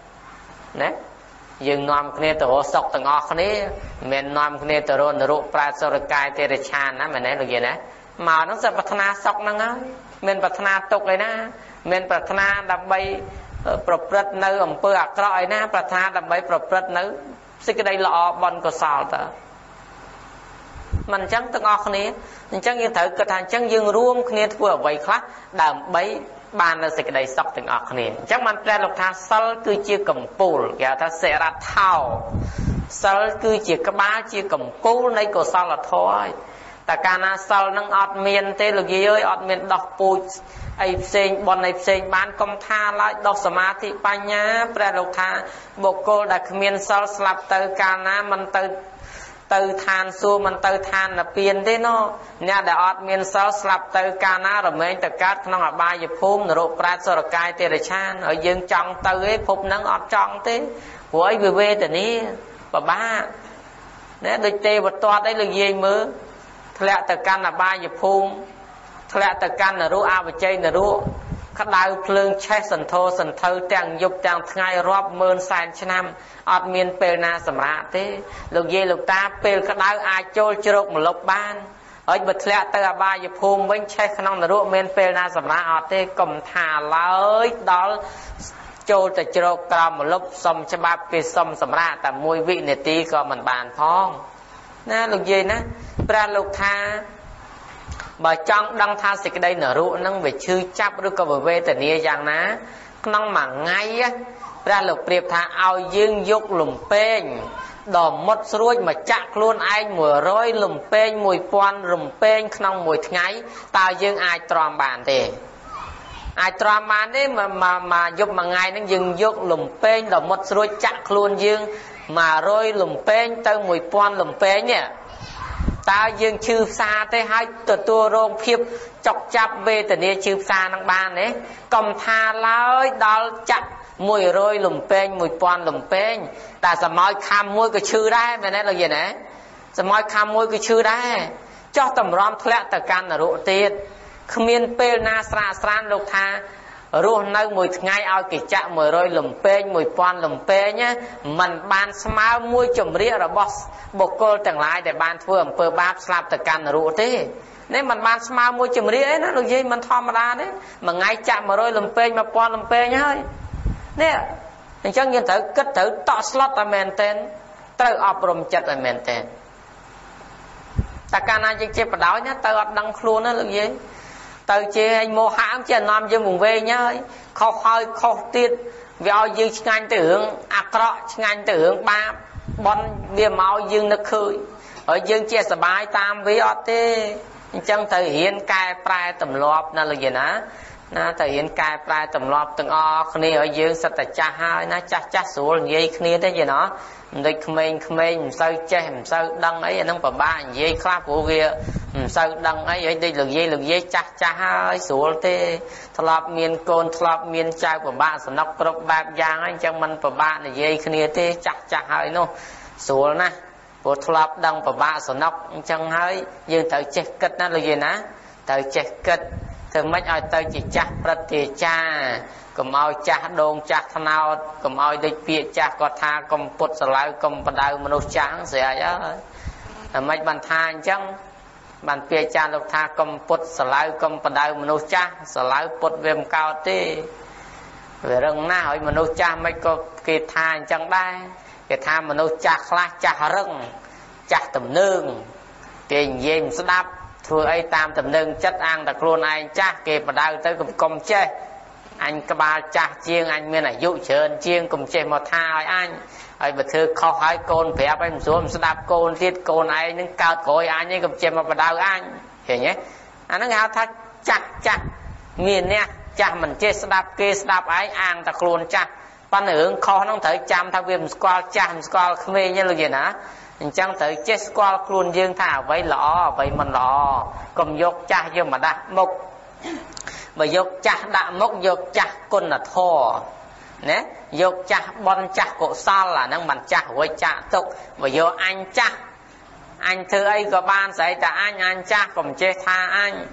Speaker 1: nè dương nom kia tổ sọc từng ngõ này miền nom kia tổ rôn rộ prasorikai tê chan á mình nói được gì nè mà nó sẽ bắt na sọc năng á miền bắt na tục này na miền bắt na đập bayประพฤติនៅអំពើអាក្រក់ឯណាប្រាថ្នាដើម្បីប្រព្រឹត្តនៅសេចក្តីល្អបន់កុសលតើមិនអញ្ចឹងទាំងអស់គ្នាអញ្ចឹងយើងត្រូវគិតថាអញ្ចឹងយើងរួមគ្នាធ្វើអ្វីខ្លះដើម្បីបាននៅសេចក្តីសុខទាំងអស់គ្នាអញ្ចឹងបានព្រះលោកថាសិលគឺជាកម្ពូលគេហៅថាសេរថោសិលគឺជាក្បាលជាកម្ពូលនៃកុសលធម៌ហើយតែកាលណាសិលនឹងអត់មានទេលោកយាយអើយអត់មានដោះពូជអីផ្សេងបនអីផ្សេងបានកុំថាឡើយដោះសមាធិបញ្ញាព្រះលោកថាបុគ្គលដែលគ្មានសិលស្លាប់ទៅកាលណាមិនទៅទៅឋានសួគ៌មិនទៅឋាននិព្វានទេណោះអ្នកដែលអត់មានសិលស្លាប់ទៅកាលណារមែងទៅកើតក្នុងអបាយភូមិនរកប្រែតសរកាយទេរឆានហើយយើងចង់ទៅឯភពហ្នឹងអត់ចង់ទេព្រោះអីវាវេទនាពិបាកណាដូចទេវតាអីលោកយាយមើលធ្លាក់ទៅកាន់អបាយភូមិធ្លាក់ទៅកាន់នរោអវជ័យនរោក្តៅភ្លើងឆេះសន្ធោសន្ធៅទាំងយប់ទាំងថ្ងៃរាប់ម៉ឺនសែនឆ្នាំអត់មានពេលណាសម្រាកទេលោកយាយលោកតាពេលក្តៅអាចចូលជ្រកម្លប់បានហើយបើធ្លាក់ទៅអបាយភូមិវិញឆេះក្នុងនរោមានពេលណាសម្រាកអត់ទេកុំថាឡើយដល់ចូលទៅជ្រកក្រោមម្លប់សុំច្បាប់គេសុំសម្រាកតែមួយវិនាទីក៏មិនបានផងណាលោកយាយណាព្រះលោកថាបើចង់ដឹងថាសេចក្តីនរោនឹងវាឈឺចាប់ឬក៏វេទនាយ៉ាងណាក្នុងមួយថ្ងៃព្រះលោកប្រៀបថាឲ្យយើងយកលំពេងដ៏មុតស្រួចមកចាក់ខ្លួនឯងមួយរយលំពេងមួយពាន់លំពេងក្នុងមួយថ្ងៃតើយើងអាចទ្រាំបានទេអាចទ្រាំបានទេមកមកយប់មួយថ្ងៃហ្នឹងយើងយកលំពេងដ៏មុតស្រួចចាក់ខ្លួនយើងមួយរយលំពេងទៅមួយពាន់លំពេងនេះតើយើងឈឺផ្សាទេហើយទទួលរងភាពចុកចាប់វេទនាឈឺផ្សានឹងបានទេកុំថាឡើយដល់ចាក់មួយរយលំពេងមួយពាន់លំពេងតែសមោចខំមួយក៏ឈឺដែរមែនទេលោកយាយណាសមោចខំមួយក៏ឈឺដែរចោះតម្រាំធ្លាក់ទៅកាន់នរកទៀតគ្មានពេលណាស្រាកស្រានលោកថារស់នៅមួយថ្ងៃឲ្យគេចាក់មួយរយលំពេងមួយពាន់លំពេងมันបានស្មើមួយចម្រៀករបស់បុគ្គលទាំងឡាយដែលបានធ្វើអំពើបាបស្លាប់ទៅកាន់នរកទេនេះมันបានស្មើមួយចម្រៀកឯណាលោកយាយមិនធម្មតាទេមួយថ្ងៃចាក់មួយរយលំពេងមួយពាន់លំពេងហើយនេះអញ្ចឹងយើងត្រូវគិតត្រូវតក់ស្លុតតែមែនទែនត្រូវអប់រំចិត្តតែមែនទែនតែកាលណាយើងជាបដោយណាទៅអត់ដឹងខ្លួនណាលោកយាយទៅជាឯងមោហៈជានាំយើងវង្វេងហើយខុសហើយខុសទៀតវាឲ្យយើងឆ្ងាញ់ទៅរឿងអាក្រក់ឆ្ងាញ់ទៅរឿងបាបបន់វាមកយើងនឹកឃើញហើយយើងជាសបាយតាមវាអត់ទេអញ្ចឹងត្រូវរៀនកែប្រែទម្លាប់ណាលោកយាយណាណាត្រូវរៀនកែប្រែទម្លាប់ទាំងអស់គ្នាឲ្យយើងសិតតែចាស់ហើយណាចាស់ចាស់ស្រួលនិយាយគ្នាទេយាយណាមិនដូចក្មេងក្មេងមិនសូវចេះមិនសូវដឹងអីអានឹងពិបាកនិយាយខ្លះព្រោះវាមិនសូវដឹងអីហើយដូចលោកយាយលោកយាយចាស់ចាស់ហើយស្រួលទេធ្លាប់មានកូនធ្លាប់មានចៅពិបាកសំណុកគ្រប់បែបយ៉ាងហើយអញ្ចឹងមិនពិបាកនិយាយគ្នាទេចាស់ចាស់ហើយនោះស្រួលណាស់ព្រោះធ្លាប់ដឹងពិបាកសំណុកអញ្ចឹងហើយយើងត្រូវចេះគិតណាលោកយាយណាត្រូវចេះគិតធ្វើម៉េចឲ្យទៅជាចាស់ព្រឹទ្ធាចារ្យកុំឲ្យចាស់ដងចាស់ថ្នោតកុំឲ្យដូចពាក្យចាស់គាត់ថាកុំពុតស្រឡៅកុំបដៅមនុស្សចាស់ស្រាយហើយតែម៉េចបានថាអញ្ចឹងបានពាក្យចាស់លោកថាកុំពុតស្រឡៅកុំបដៅមនុស្សចាស់ស្រឡៅពុតវាមិនកើតទេវារឹងណាស់ហើយមនុស្សចាស់មិនក៏គេថាអញ្ចឹងដែរគេថាមនុស្សចាស់ខ្លះចាស់រឹងចាស់ទំនើងគេនិយាយមិនស្ដាប់ធ្វើអីតាមតំណឹងចិត្តអាងតែខ្លួនឯងចាស់គេបដៅទៅកុំកុំចេះអញក្បាលចាស់ជាងអញមានអាយុច្រើនជាងកុំចេះមកថាឲ្យអញហើយបើធ្វើខុសហើយកូនប្រាប់ឲ្យមិនស្រួលមិនស្ដាប់កូនទៀតកូនឯងនឹងកើតក្រោយអញឯងកុំចេះមកបដៅអញឃើញទេអាហ្នឹងហៅថាចាស់ចាស់មានអ្នកចាស់មិនចេះស្ដាប់គេស្ដាប់ឯងអាងតែខ្លួនចាស់ប៉ុន្តែរឿងខុសហ្នឹងត្រូវចាំថាវាមិនស្គាល់ចាស់មិនស្គាល់ក្មេងទេលោកយាយណាអញ្ចឹងត្រូវចេះស្គាល់ខ្លួនយើងថាអ្វីល្អអ្វីមិនល្អកុំយកចាស់យកមកដាក់មុខបើយកចាស់ដាក់មុខយកចាស់គុណធម៌ណាយកចាស់បន់ចាស់កុសលអាហ្នឹងមិនចាស់រួចចាក់ទុកបើយកអញចាស់អញធ្វើអីក៏បានស្អីតែអញអញចាស់កុំចេះថាអញ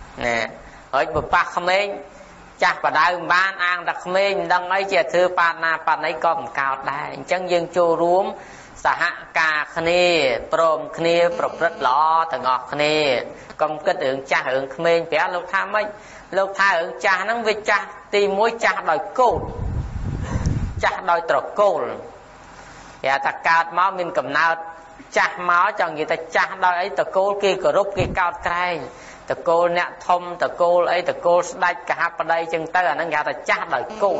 Speaker 1: nè ở bậc bạc không ấy chặt và đại ban ăn đặc mình đăng ấy chỉ thư pan na pan ấy có một cao đại chẳng dương chu rúm xã hạ ca khné prom khné prom rất lọ thằng ngọt khné công kết ứng cha ứng mình bé lúc tham ấy lúc tha ứng cha nó với cha tìm mối cha đòi côn cha đòi trọc côn và ta cao máu mình cầm nào cha máu cho người ta cha đòi ấy ta côn kia cờ rút kia cao cay ta cô nè thông ta cô ấy ta cô đai cả hấp ở đây chân tới là nó gạt ta cha đòi cô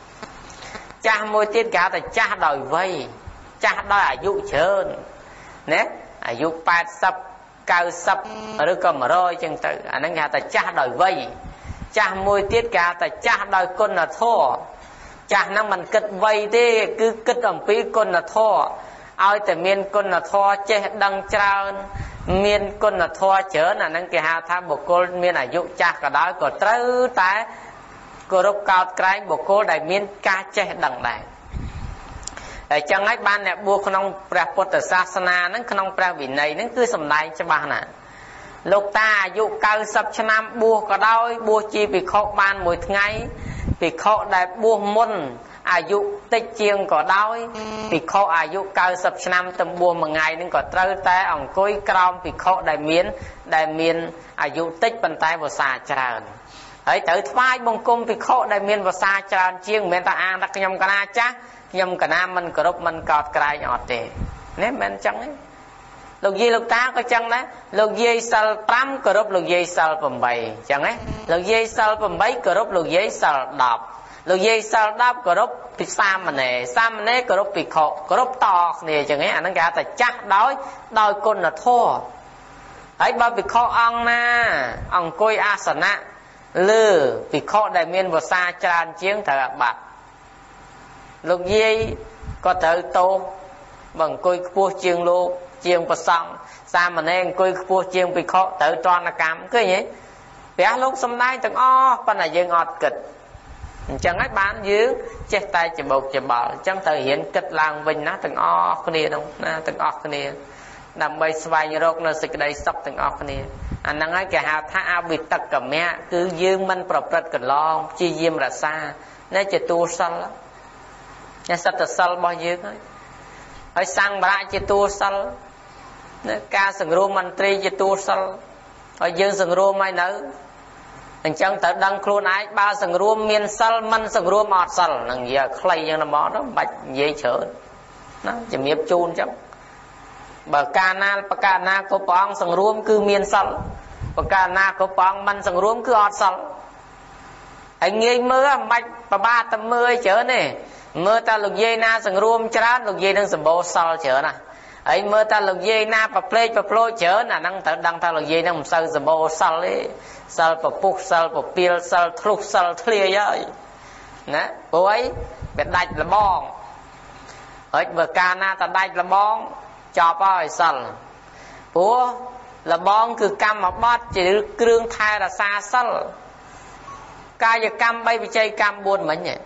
Speaker 1: cha môi tiết gạt ta cha đòi vây cha đòi à dụ chơn nè à dụ bát sập cao sập ở đây còn mà rồi chân tới à nó gạt ta cha đòi vây cha môi tiết gạt ta cha đòi con là thô cha nó mình kịch vây đi cứ kịch ẩm phí con là thô aiแต่មានគុណធម៌ចេះដឹងច្រើនមានគុណធម៌ច្រើនអានឹងគេហៅថាបុគ្គលមានអាយុចាស់ក៏ដោយក៏ត្រូវតែគោរពកោតក្រែងបុគ្គលដែលមានការចេះដឹងដែរហើយចឹងហើយបានអ្នកបួសក្នុងព្រះពុទ្ធសាសនាហ្នឹងក្នុងព្រះវិន័យហ្នឹងគឺសម្ដែងច្បាស់ណាស់លោកតាអាយុเก้าสิบឆ្នាំបួសក៏ដោយបួសជាភិក្ខុបានមួយថ្ងៃភិក្ខុដែលបួសមុនអាយុតិចជាងក៏ដោយភិក្ខុអាយុเก้าสิบឆ្នាំទៅបួសមួយថ្ងៃនឹងក៏ត្រូវតែអង្គុយក្រោមភិក្ខុដែលមានដែលមានអាយុតិចប៉ុន្តែវសាច្រើនហើយត្រូវថ្វាយបង្គំភិក្ខុដែលមានវសាច្រើនជាងមិនមែនថាអាងថាខ្ញុំកណាចាស់ខ្ញុំកណាមិនគោរពមិនកោតក្រែងអត់ទេនេះមិនមែនចឹងទេលោកយាយលោកតាក៏ចឹងដែរលោកយាយសិលប្រាំគោរពលោកយាយសិលប្រាំបីចឹងណាលោកយាយសិលប្រាំបីគោរពលោកយាយសិលដប់លោកយាយសិលដប់គោរពពីសាមណេរសាមណេរគោរពភិក្ខុគោរពតគ្នាចឹងហ្នឹងអាហ្នឹងគេហៅថាចាស់ដោយដោយគុណធម៌ហើយបើភិក្ខុអង្គណាអង្គុយអាសនៈលើភិក្ខុដែលមានវសាច្រើនជាងត្រូវអាបត្តិលោកយាយក៏ត្រូវទោសបើអង្គុយខ្ពស់ជាងលោកជាងប្រសង់សាមណេរអង្គុយខ្ពស់ជាងភិក្ខុត្រូវទណ្ឌកម្មឃើញទេព្រះលោកសំដែងទាំងអស់ប៉ុន្តែយើងអត់គិតអញ្ចឹងហើយបានយើងចេះតែច្បោកច្បល់អញ្ចឹងត្រូវរៀនគិតឡើងវិញណាទាំងអស់គ្នានោះណាទាំងអស់គ្នាដើម្បីស្វែងរកនៅសេចក្តីសុខទាំងអស់គ្នាអាហ្នឹងហើយគេហៅថាអវិតកមៈគឺយើងមិនប្រព្រឹត្តកន្លងព្យាយាមរក្សានៅជាតួសិលតែសត្វសិលរបស់យើងហើយហើយសង្វរៈជាតួសិលនៅការសង្រួមមន្ត្រីជាតួសិលហើយយើងសង្រួមហើយនៅអញ្ចឹងត្រូវដឹងខ្លួនឯងបើសង្រួមមានសិលមិនសង្រួមអត់សិលនឹងនិយាយខ្លីយ៉ាងណាមកទៅមិនបាច់និយាយច្រើនណាជំរាបជូនអញ្ចឹងបើកាលណាបកាលណាក៏ព្រះអង្គសង្រួមគឺមានសិលបកាលណាក៏ព្រះអង្គមិនសង្រួមគឺអត់សិលហើយងាយមើលមិនបាច់ប្របាតមើលច្រើនទេមើលតែលោកយាយណាសង្រួមច្រើនលោកយាយនឹងសម្បូរសិលច្រើនណាហើយមើលតែលោកយាយណាប្រភ្លេចប្រភ្លោចច្រើនអាហ្នឹងត្រូវដឹងថាលោកយាយហ្នឹងមិនសូវសម្បូរសិលទេសិលពពុះសិលពពាលសិលធ្លុះសិលធ្លាយហើយណាព្រោះអីវាដាច់លបងហើយបើកាលណាតដាច់លបងចប់ហើយសិលព្រោះលបងគឺកម្មបត្តិជាគ្រឿងថែរក្សាសិលកាយកម្មបីវិច័យកម្មបួនមិញហ្នឹង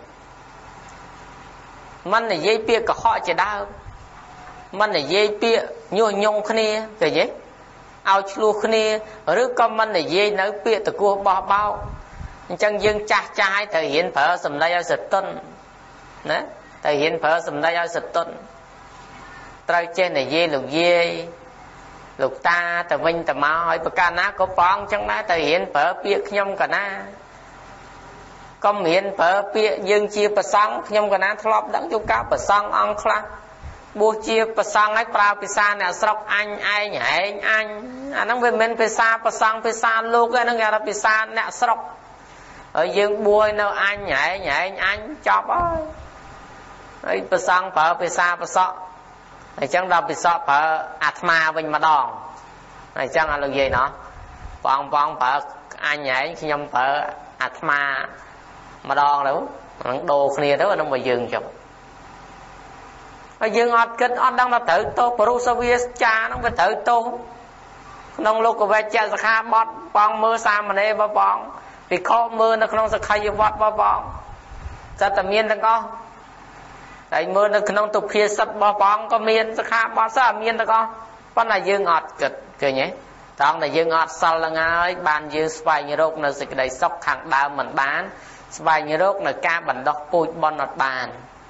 Speaker 1: មិននិយាយពាក្យកុហកជាដើមមិននិយាយពាក្យញុះញង់គ្នាឃើញទេឲ្យឆ្លោះគ្នាឬក៏មិននិយាយនៅពាក្យតកួបោះបោកអញ្ចឹងយើងចាស់ចាស់ឲ្យត្រូវរៀនប្រើសម្ដីឲ្យសតុនណាត្រូវរៀនប្រើសម្ដីឲ្យសតុនត្រូវចេះនិយាយលោកយាយលោកតាទៅវិញទៅមកឲ្យប្រការណាក៏ប្រងអញ្ចឹងដែរត្រូវរៀនប្រើពាក្យខ្ញុំកណាកុំរៀនប្រើពាក្យយើងជាប្រសង់ខ្ញុំកណាធ្លាប់ដឹងជួបការប្រសង់អង្គខ្លះបួសជាប្រសង់ឲ្យប្រើភាសាអ្នកស្រុកអញឯងឯងអញអាហ្នឹងវាមិនមែនភាសាប្រសង់ភាសាលោកទេហ្នឹងគេថាភាសាអ្នកស្រុកហើយយើងបួសនៅអញឯងឯងអញចប់ហើយហើយប្រសង់ប្រើភាសាប្រសក់អញ្ចឹងដល់ពិសោធន៍ប្រើអាត្មាវិញម្ដងអញ្ចឹងអាលោកយាយណោះបងបងប្រើអញឯងខ្ញុំប្រើអាត្មាម្ដងទៅនឹងដូរគ្នាទៅហ្នឹងមកយើងចុះហើយយើងអត់គិតអត់ដឹងថាត្រូវទោសបរុសវាចាហ្នឹងវាត្រូវទោសក្នុងលោកវេជ្ជសិក្ខាបទបងមើលសាមណេរបងបងភិក្ខុមើលនៅក្នុងសក្ខីវត្តបងបងសត្វតែមានទាំងអស់ហើយមើលនៅក្នុងទុភាសិតរបស់បងក៏មានសិក្ខាបទសោះមានទាំងអស់ប៉ុន្តែយើងអត់គិតឃើញទេตอนដែលយើងអត់សិលហ្នឹងហើយបានយើងស្វែងរកនៅសេចក្តីសុខខាងដើមមិនបានស្វែងរកនៅការបណ្ដោះពូជបន់អត់បាន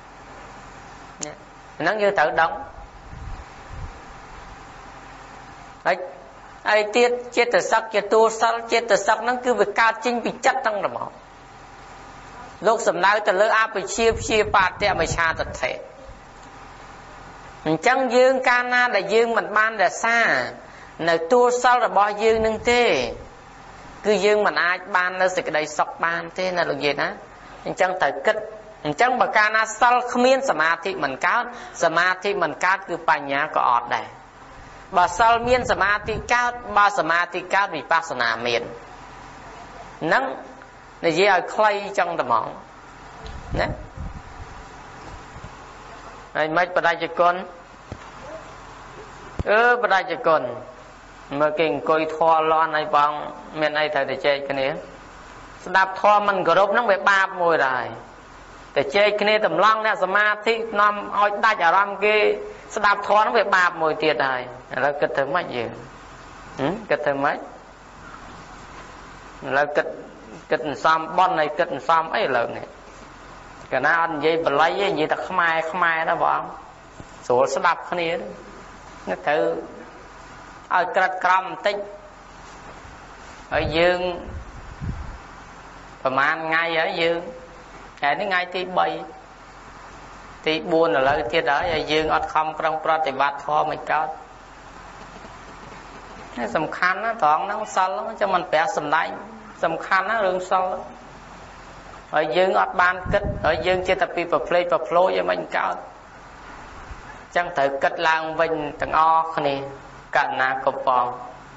Speaker 1: ហ្នឹងយើងត្រូវដឹងហើយហើយទៀតចិត្តសឹកជាតួសិលចិត្តសឹកហ្នឹងគឺវាកើតចេញពីចិត្តហ្នឹងហ្មងលោកសំដៅទៅលើអបជាព្យាបាទមច្ឆាទិដ្ឋិអញ្ចឹងយើងកាលណាដែលយើងមិនបានរក្សានៅតួសិលរបស់យើងនឹងទេគឺយើងមិនអាចបាននៅសេចក្តីសុខបានទេណាលោកយាយណាអញ្ចឹងត្រូវគិតអញ្ចឹងបើកាលណាសិលគ្មានសមាធិមិនកើតសមាធិមិនកើតគឺបញ្ញាក៏អត់ដែរបើសិលមានសមាធិកើតបើសមាធិកើតវិបស្សនាមានហ្នឹងនិយាយឲ្យខ្លីចឹងតែហ្មងណាហើយមិនបដិជគុណអឺបដិជគុណមើលគេអង្គុយធေါ်លន់ឲ្យបងមានអីត្រូវតែចែកគ្នាស្ដាប់ធម៌មិនគោរពហ្នឹងវាបាបមួយដែរតែជែកគ្នាតម្លង់អ្នកសមាធិនាំឲ្យដាច់អារម្មណ៍គេស្ដាប់ធម៌ហ្នឹងវាបាបមួយទៀតហើយឥឡូវគិតទៅម៉េចយើងគិតទៅម៉េចឥឡូវគិតគិតសំបន់ហើយគិតសំអីឥឡូវនេះកាលណាអត់និយាយបល័យទេនិយាយតែខ្មែរខ្មែរណាបងស្រួលស្ដាប់គ្នានេះត្រូវឲ្យក្រិតក្រមបន្តិចហើយយើងប្រហែលថ្ងៃហើយយើងថ្ងៃនេះថ្ងៃទី3ទី4ឥឡូវទៀតហើយហើយយើងអត់ខំប្រឹងប្រតិបត្តិធម៌មិនកើតនេះសំខាន់ណាត្រង់ហ្នឹងសិលហ្នឹងចាំមិនប្រាស់សម្ដែងសំខាន់ណារឿងសិលហើយយើងអត់បានគិតហើយយើងចេះតែពីប្រភ្លេចប្រភ្លោចឲ្យមិនកើតអញ្ចឹងត្រូវគិតឡើងវិញទាំងអស់គ្នាកណាកបង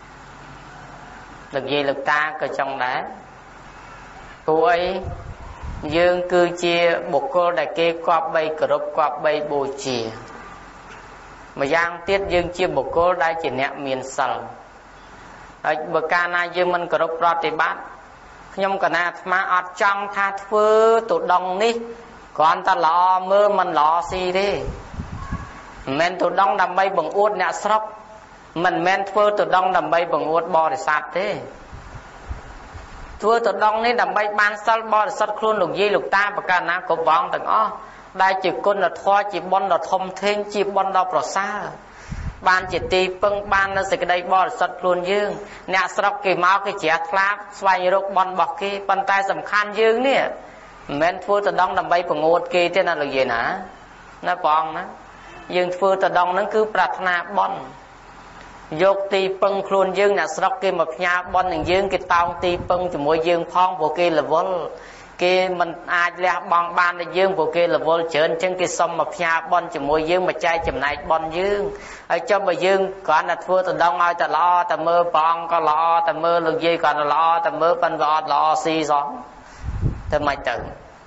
Speaker 1: លោកយាយលោកតាក៏ចង់ដែរព្រោះអីយើងគឺជាបុគ្គលដែលគេគប្បីគោរពគប្បីបូជាម្យ៉ាងទៀតយើងជាបុគ្គលដែលជាអ្នកមានសិលហើយបើកាលណាយើងមិនគោរពប្រតិបត្តិខ្ញុំកណាអាត្មាអត់ចង់ថាធ្វើទៅដងនេះគ្រាន់តែល្អមើលមិនល្អស៊ីទេមិនមែនទៅដងដើម្បីបង្អួតអ្នកស្រុកមិនមែនធ្វើទៅដងដើម្បីបង្អួតបរិស័ទទេធ្វើទៅដងនេះដើម្បីបានសិលបរិសុទ្ធខ្លួនលោកយាយលោកតាប្រការណាគ្រប់ព្រះអង្គទាំងអស់ដែលជាគុណធម៌ជាបុណ្យដ៏ធំធេងជាបុណ្យដ៏ប្រសើរបានជាទីពឹងបាននៅសេចក្តីបរិសុទ្ធខ្លួនយើងអ្នកស្រុកគេមកគេជ្រះថ្លាស្វែងរកបុណ្យរបស់គេប៉ុន្តែសំខាន់យើងនេះមិនមែនធ្វើទៅដងដើម្បីបង្អួតគេទេណាលោកយាយណាណាព្រះអង្គណាយើងធ្វើទៅដងហ្នឹងគឺប្រាថ្នាបុណ្យយកទីពឹងខ្លួនយើងអ្នកស្រុកគេមកផ្ញើបន់នឹងយើងគេតោងទីពឹងជាមួយយើងផងព្រោះគេរវល់គេមិនអាចលះបង់បានដល់យើងព្រោះគេរវល់ច្រើនអញ្ចឹងគេសុំមកផ្ញើបន់ជាមួយយើងមកចែកចំណែកបន់យើងហើយចុះបើយើងគ្រាន់តែធ្វើទៅដងឲ្យតែល្អតែមើលព្រះអង្គក៏ល្អតែមើលលោកយាយក៏ល្អតែមើលប៉ិនវាអត់ល្អស៊ីសោះទៅមិនទៅ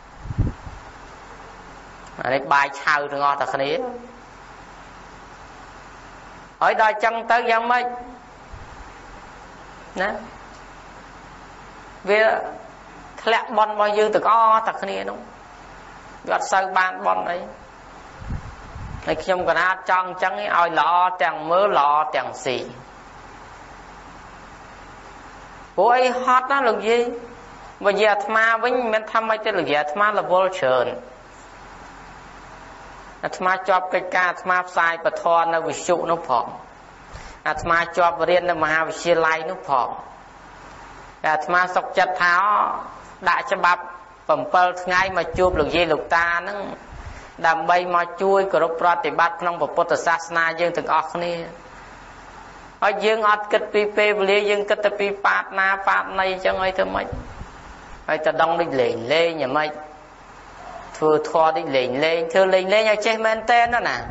Speaker 1: អានេះបាយឆៅទាំងអស់តែគ្នាហើយដល់ចឹងទៅយ៉ាងម៉េចណាវាធ្លាក់បន់របស់យើងទាំងអស់តែគ្នានោះវាអត់សូវបានបន់អីហើយខ្ញុំក៏ណាចង់ចឹងឲ្យល្អទាំងមើលល្អទាំងស៊ីព្រោះអីហត់ណាលោកយាយបើយាយអាត្មាវិញមិនមែនថាម៉េចទេលោកយាយអាត្មារវល់ច្រើនអាត្មាជាប់កិច្ចការអាត្មាផ្សាយពធនៅវិទ្យុនោះផងអាត្មាជាប់រៀននៅមហាវិទ្យាល័យនោះផងតែអាត្មាសុខចិត្តថាដាក់ច្បាប់7ថ្ងៃមកជួបលោកយាយលោកតាហ្នឹងដើម្បីមកជួយគោរពប្រតិបត្តិក្នុងពុទ្ធសាសនាយើងទាំងអស់គ្នាហើយយើងអត់គិតពីពេលវេលាយើងគិតតែពីបាតណាបាតណីអញ្ចឹងឲ្យទៅម៉េចហើយតដងដូចលេងលេងយ៉ាងម៉េចធ្វើធေါ်នេះលេងលេងធ្វើលេងលេងឲ្យចេះមែនតើណាណា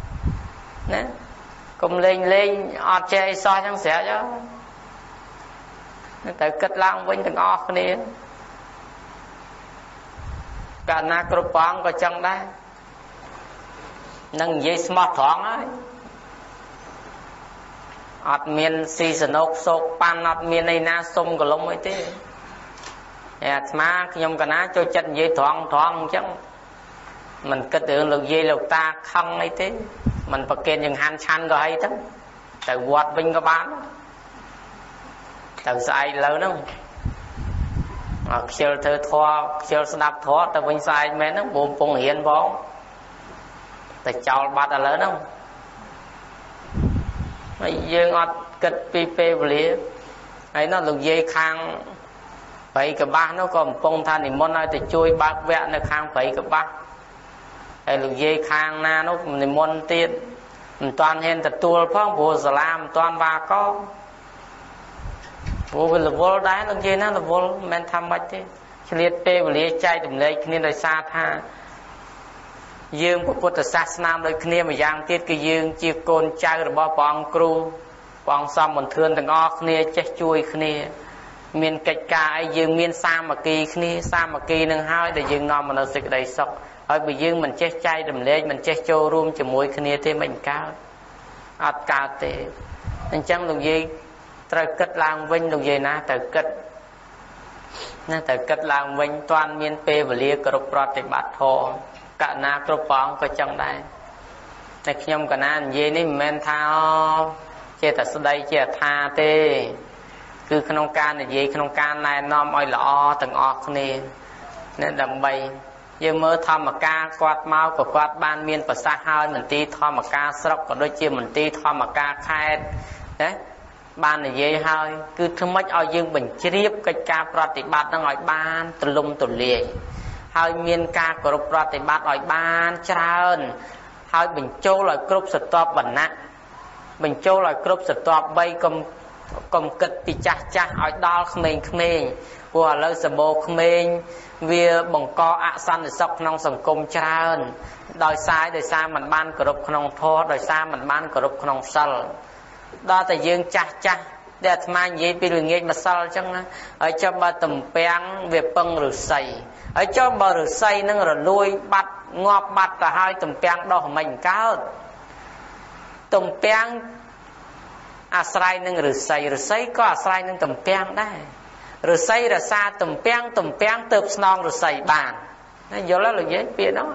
Speaker 1: កុំលេងលេងអត់ចេះអីសោះចឹងស្រាប់ចុះតែគិតឡើងវិញទាំងអស់គ្នាកាលណាគ្រប់ព្រះអង្គក៏ចឹងដែរនឹងនិយាយស្មោះត្រង់ហើយអត់មានស៊ីសនុកសោកប៉ាន់អត់មានឯណាសុំកលុំអីទេអាត្មាខ្ញុំកណាចូលចិត្តនិយាយត្រង់ត្រង់អញ្ចឹងមិនគិតរឿងលោកយាយលោកតាខឹងអីទេមិនប្រកេនចង្ហាន់ឆាន់ក៏អីទៅទៅវត្តវិញក៏បាន từ sai lâu lắm mà kêu thơ thoa kêu đạp thoa từ bên sai mấy nó buồn buồn hiện bóng từ chào bắt là lớn không mấy dương ọt kịch pi pê bể ấy nó lục dây khang vậy cả ba nó còn phong than thì môn ai thì chui bác vẹn nó khang vậy cả ba ấy lục dây khang na nó thì môn tiền toàn hiện thật tua phong bộ giờ làm toàn và có bộ là vô đá lục dây nó là vô men tham bạch thế liệt pê bể chạy tụm lấy nên là xa tha dương của Phật sát nam đôi kia mà giang tiết cái dương chia côn trai rồi bao bong cừu bong xăm một thườn từng o kia chết chui kia miền kịch ca dương miền sa mà kỳ kia sa mà kỳ nâng hai để dương nằm mà nó xịt đầy sọc ở bị dương mình chết chay đầm lên mình chết trâu rum chỉ mũi kia thêm mình cao ắt cao tệ nên chẳng được gì trời cất lang vinh được gì na trời cất na trời cất lang vinh toàn miền pê và lia cờ rốt thì bát thò cả na cờ bóng có trong đây này nhom cả na gì ní men thao chế ta sau đây chế tha tê cứ khung can này gì khung can này nom oi lọ từng ọt này nên đầm bay giờ mơ thầm mà ca quạt mau của quạt ban miên và xa hơi mình ti thầm mà ca sọc còn đôi chia mình ti thầm mà ca khai đấy ban này dễ hơi cứ thứ mấy ao dương bình chiếp cái ca prati bát nó ngồi ban từ lum từ lìa hơi miên ca của prati bát ngồi ban trơn hơi bình châu là group stop bẩn nè bình châu là group stop bay công công kịch bị chặt chặt ở đó không mình không mình của lời sờ bồ không mình vì bằng co ạ san để sọc nông sòng công trơn đòi sai đòi sai mình ban group nông thô đòi sai mình ban group nông sal đó tại dương chặt chặt để mà gì bị người mà sal chẳng ở cho ba tầm beng về băng rồi xây ở cho ba rồi xây nó rồi lui bắt ngọt bắt cả hai tầm beng đó mình cao tầm beng à sai nâng rồi xây rồi xây có à sai nâng tầm beng đấy rồi xây là xa tầm beng tầm beng tớp non rồi xây bàn nó vô đó là dễ biết đó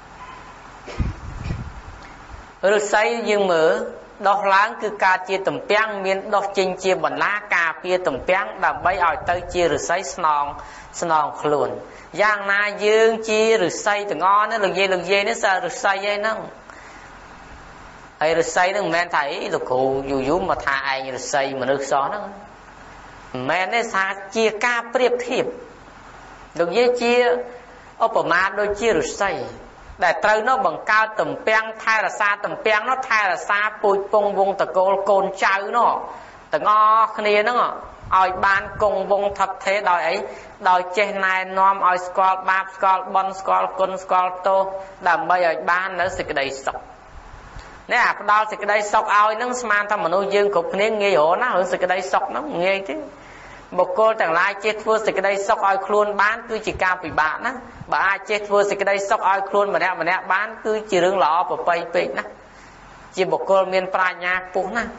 Speaker 1: rồi xây dương mở đo láng cứ ca chia tầm beng miền đo chinh chia bẩn lá cà phê tầm beng đã bay ở tới chia rồi xây non non luôn giang na dương chia rồi xây từ ngon nó lần dây lần dây nó sao rồi xây dây nó hay rồi xây nó men thấy được cụ dù dù mà thà ai rồi xây mà nước xó nó men nó xa chia ca priệp thiệp được dây chia ở bờ má đôi chia rồi xây để trâu nó bằng cao tầm beng thay là xa tầm beng nó thay là xa bụi bông vung từ cô côn cháu nó từ ngo kia nó oi ban cùng vung thật thế đòi ấy đòi trên này nom oi scol bab scol bon scol côn scol tô đầm bây ở ban nó sẽ cái đầy sọc nè à đau sẽ cái đây sọc ao nó man thằng mình nuôi dương cục nén nghe hổ nó hưởng sẽ cái đây sọc nó nghe chứ một cô chẳng lai chết vua sẽ cái đây sọc ao khuôn bán cứ chỉ cao bị bạn á bà ai chết vua sẽ cái đây sọc ao khuôn mà nè mà nè bán cứ chỉ rương lọ và bay bị nó chỉ một cô miền pra nhà cũng nè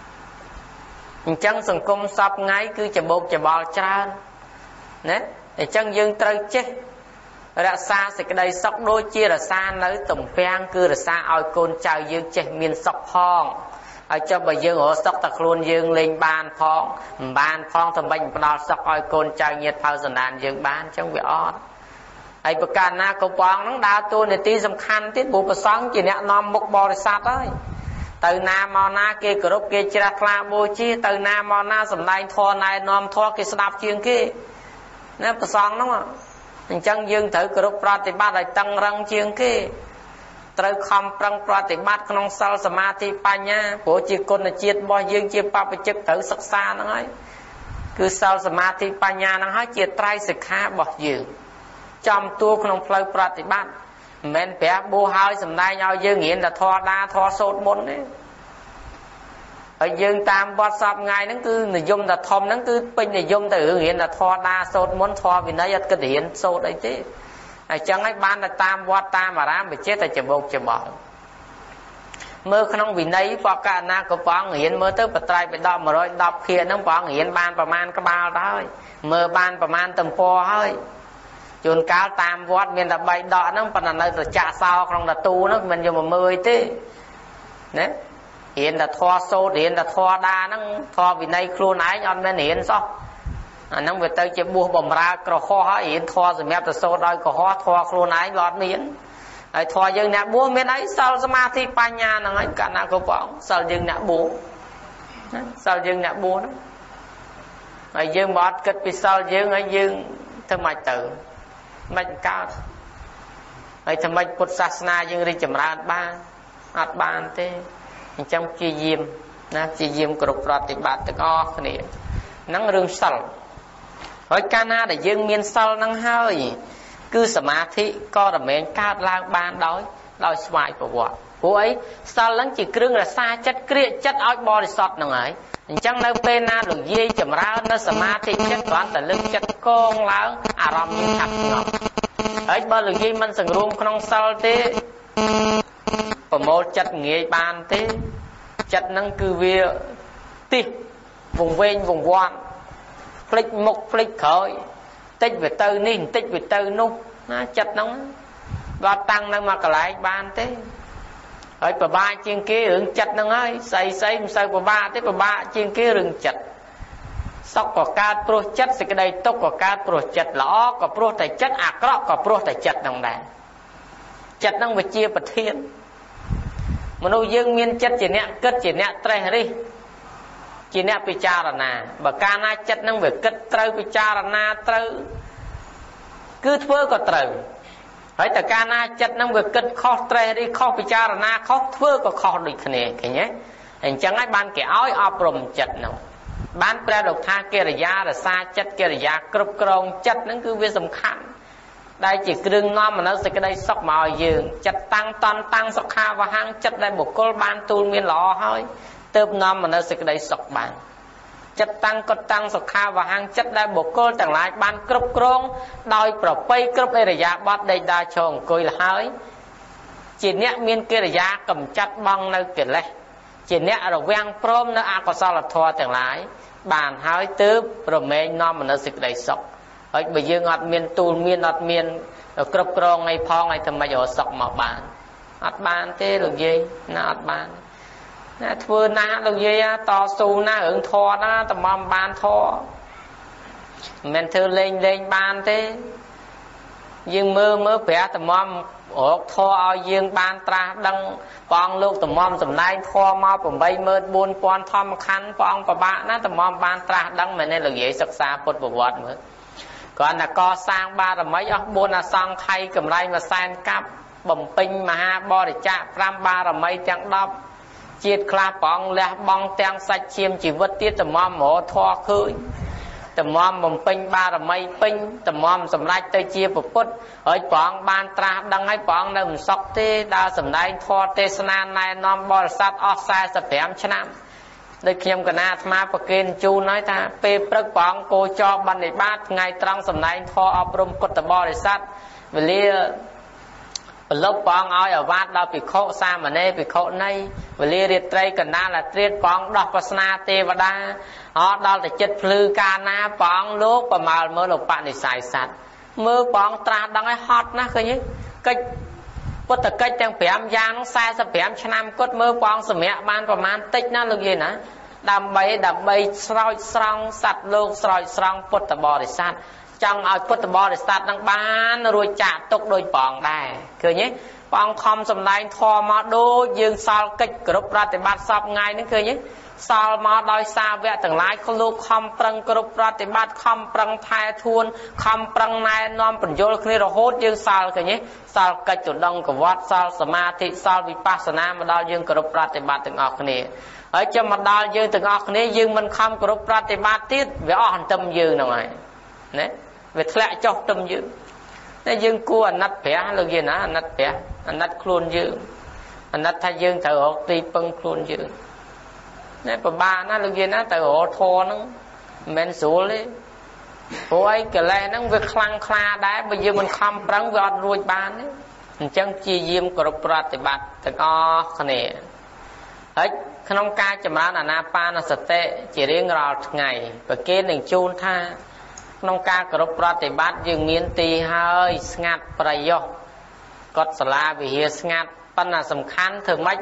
Speaker 1: chân sừng cung sọc ngay cứ chả bột chả bò cha nè để chân dương trâu chết ra xa sẽ cái đây sọc đôi chia là xa nới tầm phen cứ là xa oi côn chào dương chạy miền sọc phong ở cho bà dương ở sọc tạc luôn dương lên ban phong ban phong thầm bệnh đo sọc oi côn chào nhiệt phao dần đàn dương ban trong việc ót ấy bậc ca na cầu bong nó đa tôi này tí sầm khăn tiết bộ bà sáng chỉ nè nom một bò để sát đấy từ nam mò na kia group kia chia ra bố chi từ nam mò na sầm này thò này nom thò kia đạp chiên kia nè bà sáng đúng không chân dương thử group prati bát lại tăng răng chiên kia trời không răng prati bát không sal samadhi panya của chi côn là chiết bo dương chia ba bậc chức thử sắc xa nó ấy cứ sal samadhi panya nó hết chia trai sự khá bỏ dương trong tua không flow prati bát men bé bố hơi sầm nay nhau dương nghiện là thò đa thò sốt môn đấy ở dương tam whatsapp ngay nó cứ người dùng là thom nó cứ pin người dùng từ hiện là thò đa sốt muốn thò vì nó giật cái điện sốt đấy chứ này chẳng ấy ban là tam whatsapp mà ra bị chết là chở bột chở bỏ mơ không vì nấy vào cả na có bóng hiện mơ tới bật tay bị đọc mà rồi đọc kia nó bóng hiện banประมาณ cái bao đó mơ ban ประมาณ tầm po hơi chôn cáo tam watt miền là bay đọ nó phần là nơi chạ sao không là tu nó mình dùng mà mười thế đấy hiện là thoa sâu hiện là thoa đa nó thoa vì đây khuôn ái nhọn nên hiện sao nó về tới chỉ bùa bầm ra cỏ hoa hiện thoa rồi mẹ từ sâu đôi cỏ hoa thoa khuôn ái lọt miễn ai thoa dương nè bùa miễn ấy sao samadhi panya nó ấy cả nào có bỏng sao dương nè bùa sao dương nè bùa đó ai dương bọt kết bị sao dương ai dương thằng mày tự mày cao ai thằng mày Phật sát na dương đi chậm ra ba ạt bàn thế trong chi diêm na chi diêm cột bọt thì bát tức o cái này nắng rương sầu hỏi cana để dương miên sầu nắng hơi cứ samadhi co là miệng cao lang ban đói đói xoài của vợ cô ấy sao lắng chỉ kêu là xa chất kia chất áo bò thì sọt nằng ấy chẳng nơi bên na được dây chậm ra nó samadhi chất toán tại lưng chất con láo à ram như thật ngọc ấy bao được dây mình sừng rôm không sao thế và một chất nghề bàn thế chất năng cư việc ti vùng ven vùng quan flick mục flick khởi tích về tư nín tích về tư nung chất nóng và tăng năng mà cả lại bàn thế ở bà ba trên kia rừng chặt năng ấy xây xây sao bà ba tới bà ba trên kia rừng chặt sóc có cá pro chất thì cái đây tốc có cá pro chặt lõ có pro tại chất à có có pro tại chặt năng đàn chặt năng về chia bật thiên mà nuôi dương miên chất chỉ nè cất chỉ nè trai đi chỉ nè bị cha là nà bà ca na chất năng về cất trai bị cha là na trai cứ thưa có trai hỏi tất cả na chất năng về cất khó trai đi khó bị cha là na khó thưa có khó được cái này cái nhé hình chẳng ai ban cái áo áo rồng chất nào ban pre độc tha kia là da là xa chất kia là da cướp còng chất nó cứ việc sầm khăn đây chỉ kêu ngon mà nó sẽ cái đây sọc màu dương chất tăng toàn tăng sọc kha và hang chất đây một cô ban tu miên lọ thôi tớp ngon mà nó sẽ cái đây sọc bàn chất tăng có tăng sọc kha và hang chất đây một cô chẳng lại ban cướp còng đòi pro pay cướp đây là da bát đây đa chồng coi là hơi chỉ nhẹ miên kia là da cầm chất băng nơi kia này chỉ nhẹ rồi vang prom nó a có sao là thua chẳng lại bàn hơi tớp rồi mấy ngon mà nó sẽ cái đây sọc ở bây giờ ngọt miên tu miên ngọt miên cướp còng ngay phong ngay thầm mà giờ sọc màu bàn ngọt bàn thế được gì na ngọt bàn na thưa na được gì to su na hưởng thò na tầm mầm bàn thò mình thưa lên lên bàn thế dương mơ mơ vẽ tầm mầm ổ thò ao dương bàn tra đăng phong lúc tầm mầm tầm nay thò mau tầm bay mơ buôn quan thom khăn phong và bạn na tầm mầm bàn tra đăng mình nên là gì sắc xa phật bồ vọt nữa còn là co sang ba là mấy ốc buôn là sang thay cầm lại mà sang cắp bầm pin mà ha bo để chạm ram ba là mấy chẳng đọc chiết kha bong lẹ bong tang sạch chiêm chỉ vứt tiết tầm mom mổ thoa khơi tầm mom bầm pin ba là mấy pin tầm mom sầm lại tây chia bột bút ở bong ban tra đăng hay bong đầm sọc tê đa sầm lại thoa tê san này nom bo sát oxide sập bẻm chăn đây khiêm cả na tham bậc kiên chu nói ta pe prắc bong cô cho ban để bát ngày trong sầm này thoa ấp rum cột tờ bo để sát về lia lốp bong ao ở vát đào bị khô xa mà nè bị khô này về lia riết tây cả na là triết bong đọc pasna tê và đa họ đào để chết phư ca na bong lúc và mà mơ lục bạn để xài sạt mơ bong tra đăng ấy hot na cơ nhé cách có tất cách trong bẻm giang nó sai sập bẻm cho nam cốt mơ bong sờ mẹ ban và man tích nó được gì nè đầm bay đầm bay soi song sạt lô soi song phật tờ bò để sát trong ao phật tờ bò để sát đang ban rồi chả tục đôi bong đài cười nhé bong không sầm đai thò mà đôi dương sao cách group ra thì bắt sập ngay nữa cười nhé sao mà đôi xa vẽ từng lái không lúc không prăng group ra thì bắt không prăng thai thuôn không prăng này non bẩn vô khi rồi hốt dương sao cười nhé sao cách chủ động của vót sao samadhi sao vipassana mà đôi dương group ra thì bắt từng ngọc này ở trong mặt đo dương từng ngọc này dương mình không có rút ra thì ba tiết về on tâm dương nào này nè về lại cho tâm dương nên dương cua anh nát bẻ là gì nè anh nát bẻ anh nát khuôn dương anh nát thay dương thở hộ ti phân khuôn dương nè bà ba nó là gì nè thở hộ thô nó men số lấy cô ấy cái này nó việc khăng kha đá bây giờ mình không prang về on ruồi ban đấy mình chẳng chi diêm có rút ra thì bắt từng ngọc này ấy không ca chấm ra là na pa na sate chỉ riêng rồi ngày và kia đừng chun tha không ca cờ rốt ra thì bắt dừng miên tì hơi ngạt prayo cọt sala vì hiền ngạt pan là sầm khăn thường mấy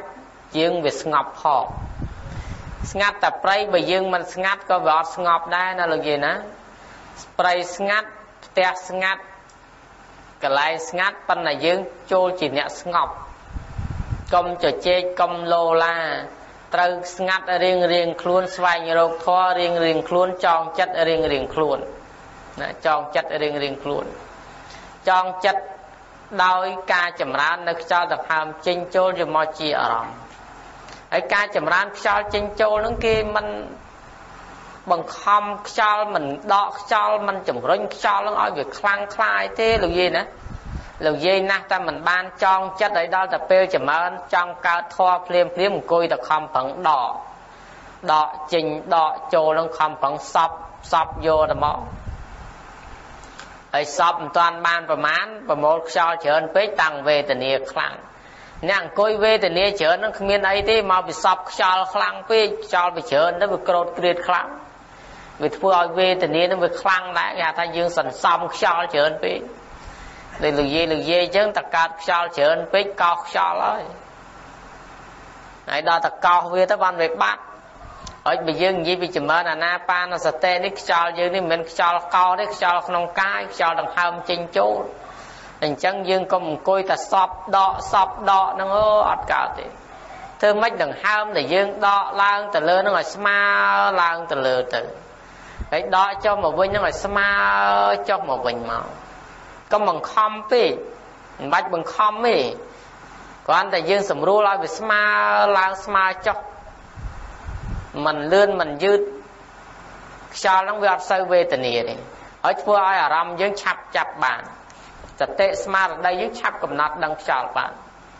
Speaker 1: dương về ngọc họ ngắt tập prey bởi dương mình ngắt có vọt ngọc đây là gì nè prey ngắt tẹt ngắt cái lại ngắt bên là dương trôi chỉ nhẹ ngọc công cho chê công lô la trâu ngắt riêng riêng khuôn xoay như râu thoa riêng riêng khuôn tròn chất riêng riêng khuôn tròn chất riêng riêng khuôn tròn chất đôi ca chấm rán nó cho tập hàm chinh chôn rồi mọi chi ở lòng ấy ca chấm rán cho chinh chôn nó kia mình bằng không cho mình đọ cho mình chấm rinh cho nó nói việc khăng khai thế là gì nữa là gì nè ta mình ban tròn chất đấy đó tập bêu chấm rán trong ca thoa phim phim cùi tập không phẳng đỏ đọ chinh đọ chôn nó không phẳng sập sập vô là mỏไอ้สอบตอนบ้านประมาณประโมทชาวเชิญไปตั้งเวทนีครั้งนั่งคุยเวทนีเชิญนั่งมีอะไรที่มาไปสอบชาวครั้งไปชาวไปเชิญนั่นไปโกรธเกลียดครั้งไปพูดเวทนีนั่นไปครั้งได้ไงถ้ายืนสันซ้ำชาวเชิญไปเลยหรือยี่หรือยี่จึงตะการชาวเชิญไปกอกชาวเลยไอ้ดอตะกอกเวทบ้านเวทบ้านở bây giờ gì bây giờ mở là na pa nó sẽ tên đi cho dương đi mình cho cao đấy cho không cái cho đằng hầm trên chỗ đằng chân dương có một coi ta sọp đọ sọp đọ nó ngơ cả thì thưa mấy đằng hầm để dương đọ lang từ lơ nó là sma lang từ lơ từ đấy đọ cho một bên nó là sma cho một bên màu có bằng không đi bạch bằng không đi còn tại dương sầm ru lại về sma lang sma cho mình lươn mình dư cho nó về sâu về tình yêu đi ở chỗ ai ở râm dương chắp chắp bàn tập tệ smart ở đây dương chắp cầm nát đang chào bạn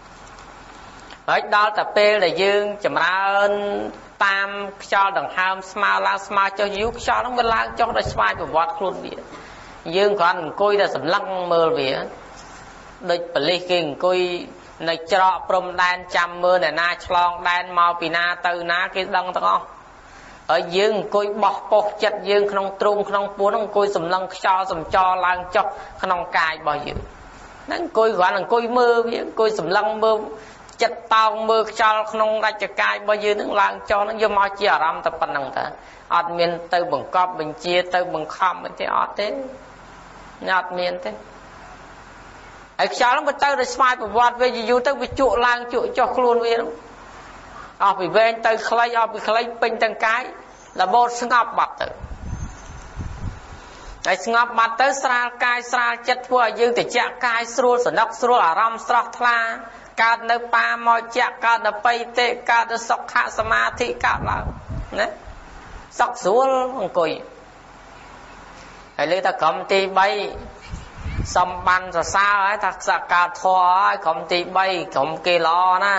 Speaker 1: ở đó tập p là dương chấm ra tam cho đằng ham smart la smart cho dương cho nó bên lang cho nó smart của vót luôn vậy dương còn coi là sầm lăng mơ vậy đôi bali kinh coi này cho prom đan trăm mưa này na chlong đan mau pì na từ na cái đăng tao ở dương coi bọc bọc chặt dương không trung không buồn không coi sầm lăng cho sầm cho lang cho không cài bao nhiêu nên coi gọi là coi mưa coi sầm lăng mưa chặt tao mưa cho không ra chặt cài bao nhiêu nó lang cho nó vô mau chia ram tập phần năng ta admin từ bằng cọp bằng chia từ bằng khom bên thế ọt thế admin thếไอ้ชาวนั้นไปเตอร์ได้สมัยประวัติเวจิยูเตอร์ไปจุลางจุจอกลุนเวียนเอาไปเวนเตอร์ใครเอาไปใครเป็นตังไกระบบสงบบัดเตอร์ไอ้สงบบัดเตอร์สลายกายสลายจัดพวกยืนแต่เจ้ากายสรุปสนักสรุปอารมณ์สลักทลาการเดินป่ามอยเจ้าการเดินไปเตะการเดินสกขาสมาธิการเราเนี่ยสกสูลมันกุยไอ้เรื่องตะกำตีใบสมบันจะซาไอ้ทักษะการทอไอ้คอมตีใบคอมกีฬานะ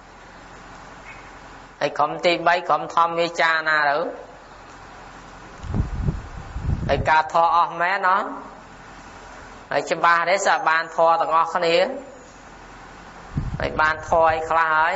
Speaker 1: ไอ้คอมตีใบคอมทอมวิจานะหรือไอ้การทอออกแม่เนาะไอ้จะบาได้สะบานทอต่างออกคนนี้ไอ้บานทอไอ้คลาย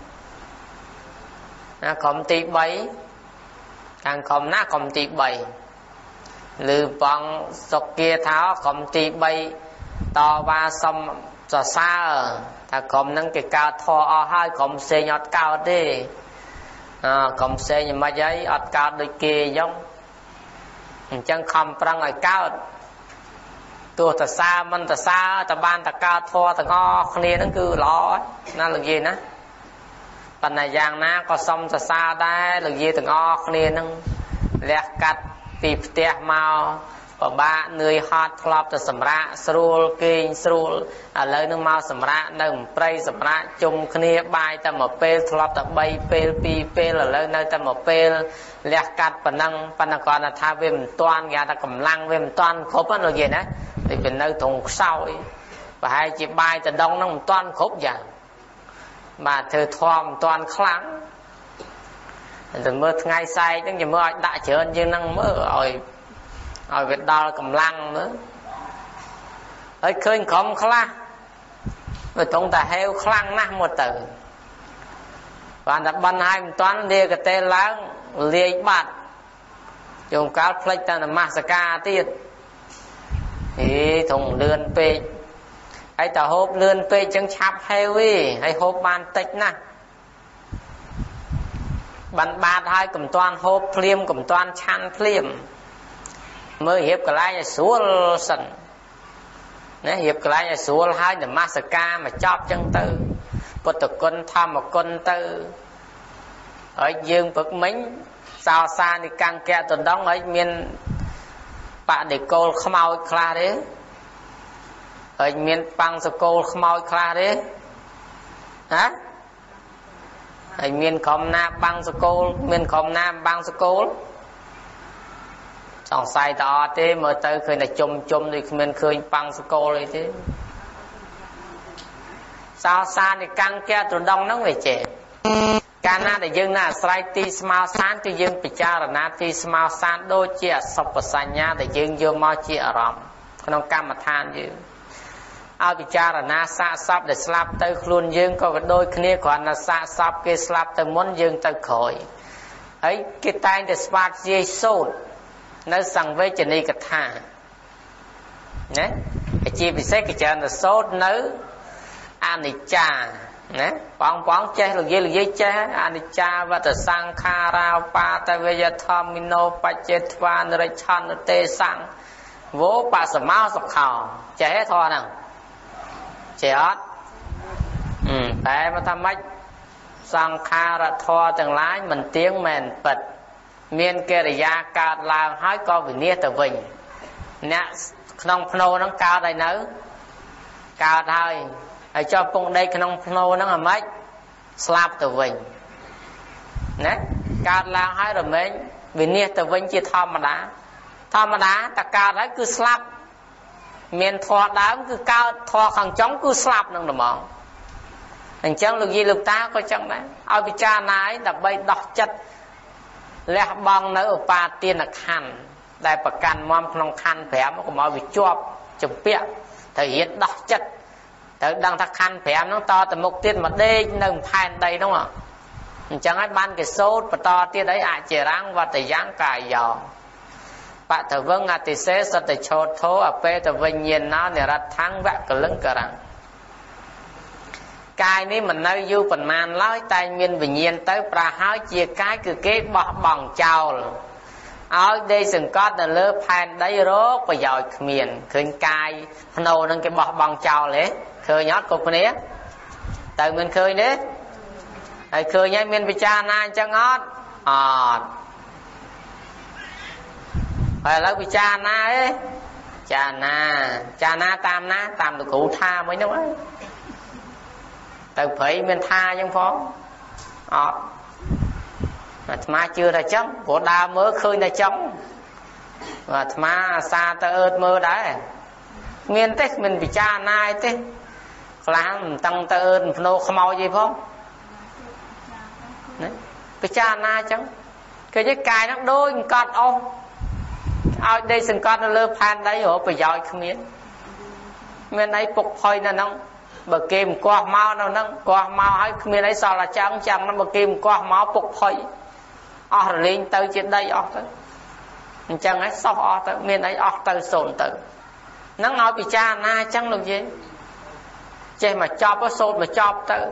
Speaker 1: นะคอมตีใบการคอมหน้าคอมตีใบหรือปองสกเกียเท้าคอมตีใบต่อว่าสมจะซาถ้าคอมนั่งเกี่ยวกับทอเอาให้คอมเสียยอดเก้าดิคอมเสียยังมาใช้ยอดเก้าโดยเกี่ยงจังคำปรังไอ้เก้าตัวตะซามันตะซาตะบานตะเก้าทอตะงอคนนี้นั่นคือล้อนั่นหรือยี่นะปัญญาอย่างนะก็สมตะซาได้หรือยี่ตะงอคนนี้นั่งแลกกัดปีเตะเมาปะบ้าเนยฮอตคลอบจะสำระสรูลกินสรูลอะไรนึงเมาสำระนึงไปสำระจุ่มคณีบายแต่หมดเปลคลอบแต่ใบเปลปีเปลอะไรนึงแต่หมดเปลเลียกัดปนังปนังกรณาเวมตอนยาตะกำลังเวมตอนครบอันเราเย็นนะที่เป็นนึกถงเศร้าไปให้จีบายแต่ดองนั่งตอนครบอย่างมาเธอทอมตอนครั้งแต่เมื่อไงใส่ตั้งแต่เมื่อได้เชิญยังนั่งเมื่อเอาเอาเวทดาวกำลังเมื่อไอ้เคยขมคลาไปตรงแต่เฮลคลั่งนักหมดตื่นวันดับบันให้ตอนเดียกเตล้างเลี้ยบัดจงการพลิกแต่มาสกาตีดนี่ถงเลื่อนไปไอ้แต่ฮบเลื่อนไปจังชับเฮวี่ไอ้ฮบบานติดนะ ban ba hai cầm toàn hộp phliêm cầm toàn chăn phliêm mới hiệp cái lại xuống sân nè hiệp cái lại xuống hai để masaka mà chọc chân tư bột tự con tham một con tư ở dương bực mính sao xa thì càng kẹt tuần đó ấy miền bạn để cô không mau kha đấy ở miền băng sô cô không mau kha đấy hả ở miền không na băng sô cô miền không na băng sô cô xong sai to thế mà tới khi là chôm chôm thì miền khơi băng sô cô này thế sao xa thì càng kẹt tuần đông nó về trẻการน่าแต่ยังน่าสไลตีสมาสานก็ยังพิจารณาที่สมาสานโดยเจียสัพพสัญญาแต่ยังโยมอเจียอารมณ์ขนมกรรมฐานยืนเอาพิจารณาสะซับแต่สลับเตยคลุนยังก็โดยคณีก่อนนะสะซับเกสลับแต่ม้วนยังเตยคอยไอ้กิตายแต่สปาร์ตเยซูนั่นสั่งไว้จะนีกถาเนี่ยไอ้จีพิเศษกิจการแต่โซดนื้ออานิจจาnè bóng bóng che là gì là gì che anicca và tự sang kha ra pa ta về giờ thom mino pa che tva nere chan te sang vô pa sa mau sọc khảo che hết thôi nè che hết ừ tại mà tham mách sang kha ra thọ từng lái mình tiếng mền bật miên kê ra cả làng hái co vì nia từ vinh nè nông phô nó cao đây nữa cao thôi ở cho phong đây cái nông phô nó là mấy slap từ vinh nè cao làng hái rồi mấy vì nia từ vinh chỉ thom mà đá thom mà đá ta cao đấy cứ slap miền thọ đá cứ cao thọ khẳng chống cứ slap nông đồng mỏng anh chẳng được gì lực ta có chẳng đấy ao bị cha nái đập bay đọc chất lẹ bong nữa ở ba tiên là khăn đại bậc can mom không khăn phèm nó cũng mọi bị chọp chụp bẹ thể hiện đọc chất tới đang thắc khăn phèm nó to từ một tiên mà đê nâng phan đây đúng không anh chẳng ai ban cái số và to tiên đấy ai chỉ răng và từ dáng cài giò bạn thử vâng à thì sẽ sẽ từ chốt thố ở pe từ vinh nhiên nó để ra thắng vẽ cái lưng cờ rằng cái này mình nơi du phần man nói tay miên bình nhiên tới pra háo chia cái cứ kế bỏ bằng chào ở đây sừng cót là lơ phan đấy rốt và giỏi miền khơi cài nô nâng cái bỏ bằng chào lẽ khơi nhót cục này tại mình khơi đấy tại khơi nhá miên bị cha na cho ngót à phải lấy bị cha na ấy cha na cha na tam na tam được cụ tha mới nói từ phải mình tha trong phó ờ mà chưa ra chấm của đa mới khơi ra chấm và mà xa ta ớt mơ đấy miền tết mình bị cha nai tết làm tăng ta ơn nô không mau gì không bị cha na chấm cái cái cài nó đôi cọt ô ao đây sừng cọt nó lơ phan đấy rồi phải giỏi không miến miền ấy phục hồi là nông bờ kim qua mau đâu nâng qua mau hay miền ấy sao là trắng trắng nó bờ kim qua máu phục hồi ở lên tới trên đây ở tới chẳng ấy sao ở tới miền ấy ở tới sồn tới nó nói bị cha na chẳng được gì chơi mà chọc có sồn mà chọc tới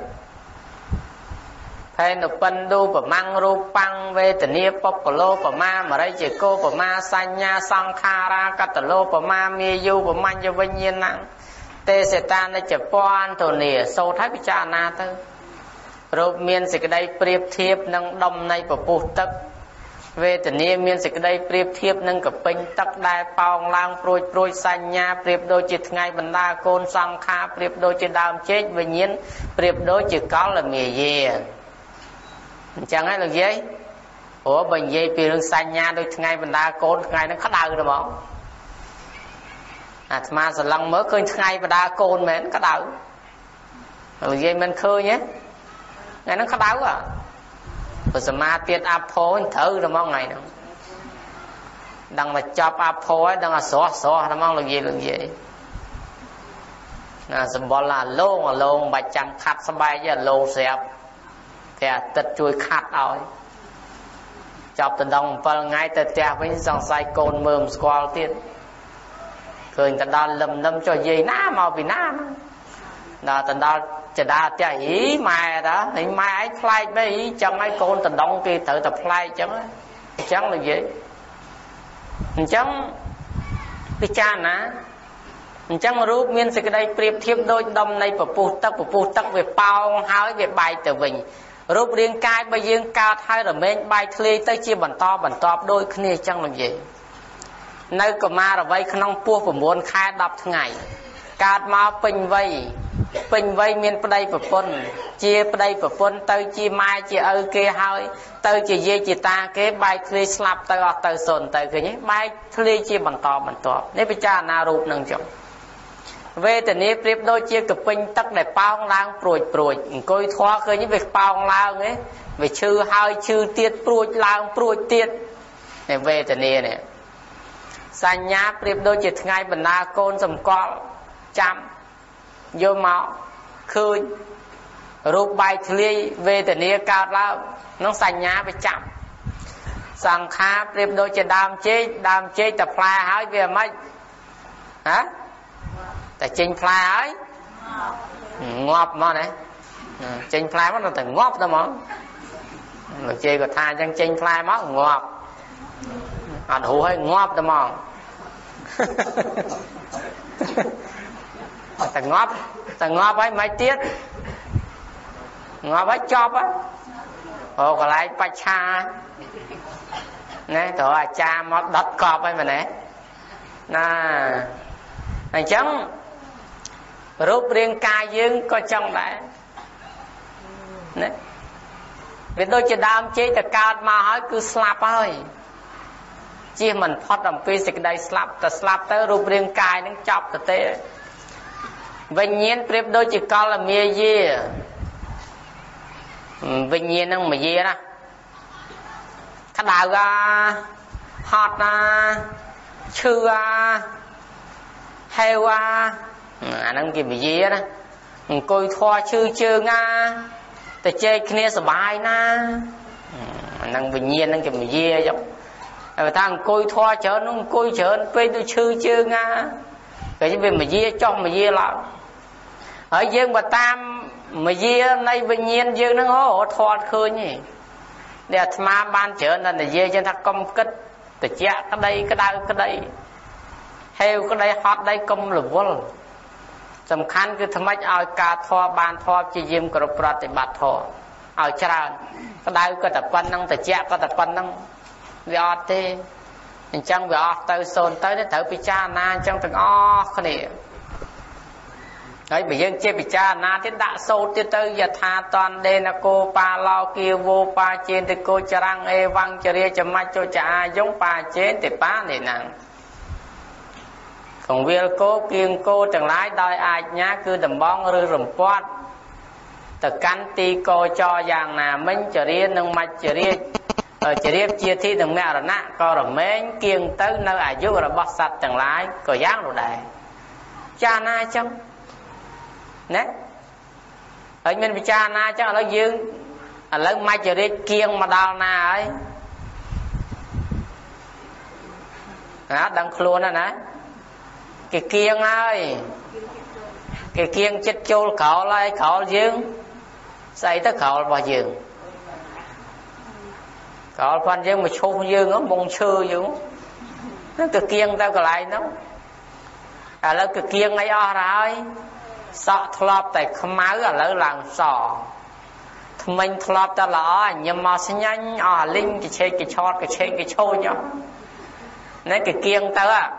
Speaker 1: hay nó phân đu và mang ru băng về tình yêu pop lô và ma mà đây chỉ cô và ma xanh nha sang kha ra cắt lô và ma mi du và man cho vinh nhiên nặng tê sẽ tan để chụp quan thổ nỉa sâu thái bị cha na tới rồi miền sẽ cái đây priệp thiệp nâng đông này và bút tắc về tình yêu miền sẽ cái đây priệp thiệp nâng cặp pin tắc đai pong lang proi proi xanh nha priệp đôi chỉ ngày bần đa côn sang kha priệp đôi chỉ đam chết về nhiên priệp đôi chỉ có là mì gì chẳng hay là gì ủa bệnh gì vì lưng xanh nha đôi ngày bần đa côn ngày nó khá đau rồi bỏ à mà giờ lần mới khơi ngày bần đa côn mến khá đau là gì mình khơi nhé ngày nó khá đau à rồi giờ mà tiết áp phô thử rồi mong ngày đó đang mà chọc áp phô ấy đang là xóa xóa nó mong là gì là gì là giờ bỏ là lông là lông bạch trăm khát sắp bay chứ là lông xẹp thì tật chui khát rồi chọc từ đồng và ngay từ tè với dòng say côn mơm squall tiết rồi người ta đo lầm lầm cho gì ná màu vì ná đó tận đóจะได้แต่อีแม่đó thì mai ấy play mấy ý chẳng ai con tận đông kia tự tập play chẳng chẳng là gì chẳng cái cha nè chẳng mà rút miên sẽ cái đây priệp thiếp đôi đâm này và pu tắc và pu tắc về bao hái về bài từ mình rút riêng cai bây giờ cao thay rồi men bài thề tới chia bản to bản to đôi kia chẳng làm gì nơi có ma là vây không pua và muốn khai đập ngày cát ma pin vây pin vây miền tây và phân chia tây và phân tới chia mai chia ơi kia hơi tới chia dê chia ta cái bài thề slap tới ở tới sồn tới cái nhé bài thề chia bản to bản to nếu bây giờ nào rụp nâng chồng về từ này tiếp đôi chia cặp pin tắc để bao lang pruột pruột coi thoa cái những việc bao lang ấy về chư hơi chư tiết pruột lang pruột tiết này về từ này này sanh nhá tiếp đôi chia ngày bần na côn sầm con chăm vô máu khơi rụp bài thề về từ này cao lao nó sanh nhá bị chậm sang khá tiếp đôi chia đam chế đam chế tập phai hỏi về mấy hả tại trên phai ấy ngọt mà này trên phai nó phải ngọt đó mà người chơi có tha chẳng trên phai mất ngọt ăn hủ hay ngọt đó mà ta ngọt ta ngọt ấy mấy tiết ngọt ấy chóp á ồ còn lại pa cha nè tụi cha mót đất cọp ấy mà nè nè này chẳng rút riêng ca dương có trong đấy nè vì tôi chỉ đam chế từ cao mà hỏi cứ slap thôi chỉ mình phát động phi dịch đây slap ta slap tới rút riêng cài nó chọc từ tế vinh nhiên tiếp đôi chỉ có là mía gì vinh nhiên nó mà gì đó cái đào ra hot à chư à heo à anh em kia bị gì đó coi thoa chư chư nga ta chơi kia sờ bài na anh em bình nhiên anh kia bị gì giống người ta coi thoa chở nó coi chở quay tôi chư chư nga cái gì về mà gì trong mà gì là ở dương bà tam mà gì nay bình nhiên dương nó hổ thoa khơi nhỉ để mà ban chở nên là gì cho ta công kích ta chẹt cái đây cái đây cái đây heo cái đây hot đây công là vôสำคัญคือทำไมเอาการทอบานทอจียิมกระปรติบัติทอเอาชราก็ได้ก็แต่ปันนั่งแต่เจ้าก็แต่ปันนั่งวิออเตจังวิออเตอร์โซนเตอร์ได้เถอะพิจารณาจังถึงอ้อคนนี้ไอ้บิยังเจ็บพิจารณาที่ด่าโซที่เตอร์ยาธาตอนเดนโกปาลากีโวปาเจนติโกจรังเอวังเจริญจะมาโจจายงปาเจนติป้าเนี่ยนังของเวลโก้เกียงโก้จังไรได้อาญาคือดำบ้องหรือรำปอดแต่กันตีโกจออย่างน่ะมันจะเรียนนึงมาจะเรียนจะเรียนเชียที่ถึงแม่ระนะก็ระเมงเกียงตื้อในอายุระบสัตจังไรก็ย่างรู้ได้จานาจังเนี่ยไอ้มันไปจานาจังแล้วยืนแล้วมาจะเรียนเกียงมาดาวนาไอ้นะดังครัวนั่นนะcái kiêng ơi cái kiêng chết chôn khẩu lại khẩu dương xây tới khẩu bao dương khẩu phân dương mà chôn dương nó bông sơ dương nó cái kiêng tao còn lại nó à là cái kiêng ấy o rồi sọ thọp tại không máu à lỡ làm sọ mình thọp ta là nhưng mà sẽ nhanh à linh cái chơi cái chót cái chơi cái chôn nhau nên cái kiêng tao à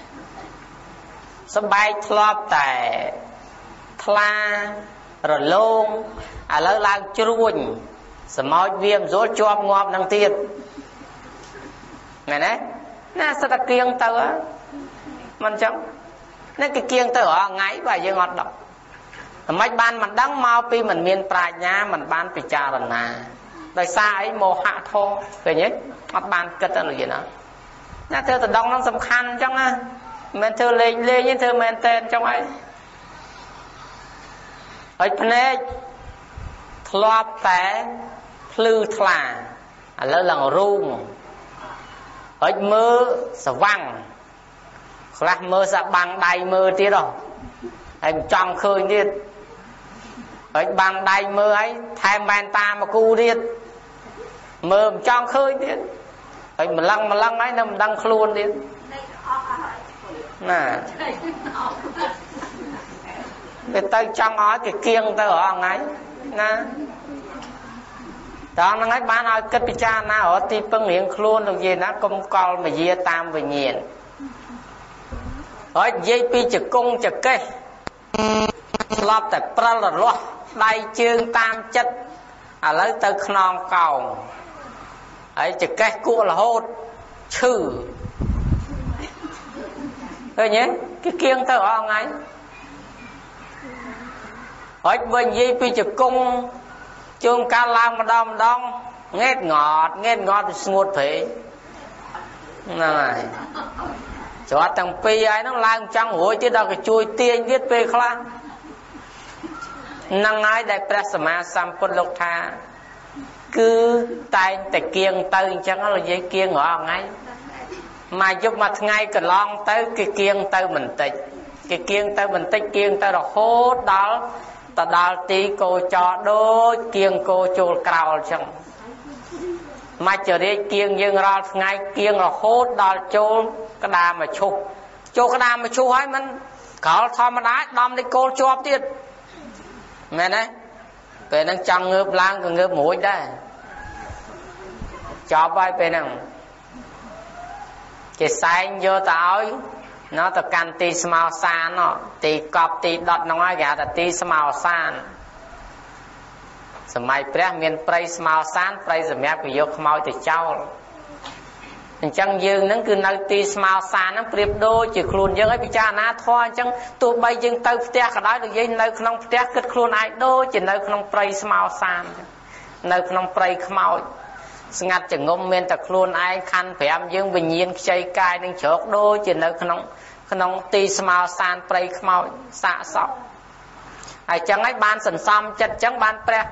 Speaker 1: สบายทลอบแต่ทลาระลงอะไรลางจรุนสมอยเวียมโจจอบงอบนังเตียนไงนะน่าสตะเกียงเตอมันจังนั่นcáiเกียงเตอไงว่ายังงอดดอกทำไมบ้านมันดังมาปีมันเมียนปลายน้ามันบ้านปิจารณาโดยสายโมหะโทเป็นยังมันบ้านเกิดอะไรอย่างนั้นน่าเธอแต่ดองนั้นสำคัญจังอ่ะมันเธอเล่นเล่นยังเธอแมนเตนจังไงไอ้พเนจทลอบแต่พลื้ทลาแล้วหลังรุ่งไอ้มือสว่างคลามือสะบังใดมือที่หรอไอ้จังเคยนี่ហើយបានដៃមើលហើយថែមបែនតាមកគូទៀតមើលមិនចង់ឃើញទៀតហើយម្លឹងម្លឹងហើយនៅមិនដឹងខ្លួនទៀតណាវាទៅចង់ឲ្យគេគៀងទៅរងថ្ងៃណាតោះហ្នឹងហើយបានឲ្យគិតពិចារណារកទីពឹងរៀងខ្លួនទៅនិយាយណាកុំកល់មយាតាមវិញ្ញាណហើយនិយាយពីចកុងចកេះស្លាប់តែព្រិលរលាស់ដៃជើងតាមចិត្តឥឡូវទៅខ្នងកោងហើយចកេះគក់រហូតឈឺឃើញទេគេគៀងទៅអស់ថ្ងៃហើយបើនិយាយពីចកុងជើងកាលឡើងម្ដងម្ដងងេតងត់ងេតងត់ស្ងួតព្រៃហ្នឹងហើយច្រត់ទាំងពីរហើយហ្នឹងឡើងចង់រួចទៀតដល់គេជួយទាញទៀតពេលខ្លះហ្នឹងហើយដែលព្រះសម្មាសម្ពុទ្ធលោកថាគឺតែងតែគៀងទៅអញ្ចឹងនិយាយគៀងរាល់ថ្ងៃមកយប់មួយថ្ងៃកន្លងទៅគេគៀងទៅបន្តិចគេគៀងទៅបន្តិចគៀងទៅរហូតដល់ទៅដល់ទីគោចរដូចគៀងគោចូលក្រោលអញ្ចឹងមកចរិយគៀងយើងរាល់ថ្ងៃគៀងរហូតដល់ចូលក្តារមឈូសចូលក្តារមឈូសហើយមិនក្រោលធម្មតាដំនេះគោលជាប់ទៀតមែនទេពេលហ្នឹងចង់ងើបឡើងក៏ងើបមួយដែរចប់ហើយពេលហ្នឹងគេសែងយកទៅឲ្យណោះទៅកាន់ទីស្មោសានណោះទីកប់ទីដុតហ្នឹងហើយគេហៅថាទីស្មោសានសម័យព្រះមានព្រៃស្មោសានព្រៃសម្រាប់គេយកខ្មោចទៅចោលអញ្ចឹងយើងហ្នឹងគឺនៅទីស្មោសានហ្នឹងប្រៀបដូចជាខ្លួនយើងឲ្យពិចារណាធម៌អញ្ចឹងទោះបីយើងទៅផ្ទះក៏ដោយដូចយើងនៅក្នុងផ្ទះគិតខ្លួនឯងដូចជានៅក្នុងព្រៃស្មោសាននៅក្នុងព្រៃខ្មោចស្ងាត់ចងំមានតែខ្លួនឯងខណ្ឌប្រាំយើងវិញ្ញាណខ្ចីកាយនឹងជ្រកដូចជានៅក្នុងក្នុងទីស្មោសានព្រៃខ្មោចសាកសពហើយចឹងហើយបានសន្សំចិត្តចឹងបានព្រះ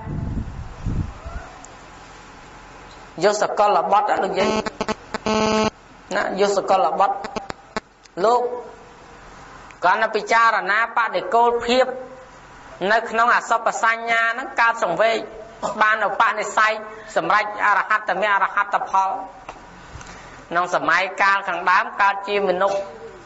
Speaker 1: យកសកលបុត្រលោកយាយណាយកសកលបុត្រលោកគាត់ទៅពិចារណាបដិគោលភាពនៅក្នុងអសពសញ្ញាហ្នឹងកើតសង្វេគបានឧបនិស្ស័យសម្រាប់អរហត្តមេអរហត្តផលក្នុងសម័យកាលខាងដើមកើតជាមនុស្ស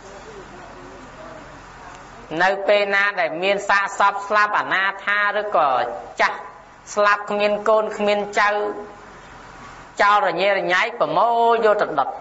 Speaker 1: នៅពេលណាដែលមានសាកសពស្លាប់អនាថាឬក៏ចាស់ស្លាប់គ្មានកូនគ្មានចៅចោលរញ៉េរញ៉ៃប្រមូលយកទៅដុត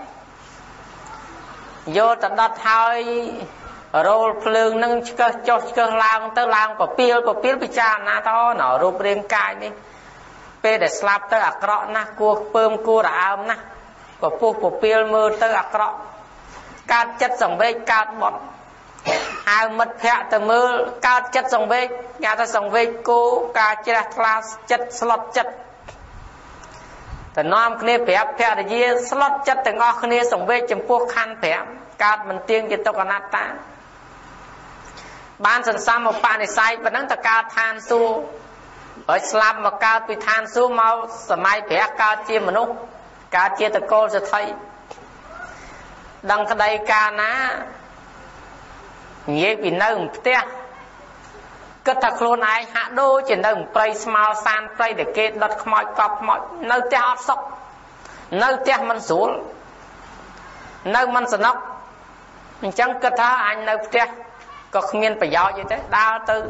Speaker 1: យកទៅដុតហើយរោលភ្លើងនឹងឆ្កឹះចុះឆ្កឹះឡើងទៅឡើងពពាលពពាលពិចារណាទៅណរូបរាងកាយនេះពេលដែលស្លាប់ទៅអាក្រក់ណាស់គួរពើមគួររអើមណាស់ពពុះពពាលមើលទៅអាក្រក់កើតចិត្តសង្វេគកើតបត់ហៅមិត្តភ័ក្តិទៅមើលកើតចិត្តសង្វេគគេថាសង្វេគគោការជ្រះថ្លាចិត្តស្លុតចិត្តតែនាំគ្នាប្រាប់ភរិយាស្លុតចិត្តទាំងអស់គ្នាសង្វេគចំពោះខណ្ឌប្រាំកើតមិនទៀងជាទុក្ខអនត្តាបានសន្សំឧបនិស្ស័យប៉ុណ្ណឹងទៅកើតឋានសួគ៌ហើយស្លាប់មកកើតពីឋានសួគ៌មកសម័យព្រះកើតជាមនុស្សកើតជាតកូលសទ្ធិដឹងក្តីកាលណានិយាយពីនៅផ្ទះគិតថាខ្លួនឯងហាក់ដូចជានៅព្រៃស្មោសានព្រៃដែលគេដុតខ្មោចកប់ខ្មោចនៅផ្ទះអត់សុខនៅផ្ទះមិនស្រួលនៅមិនសំណុកអញ្ចឹងគិតថាអញនៅផ្ទះក៏គ្មានប្រយោជន៍អីទេដើរទៅ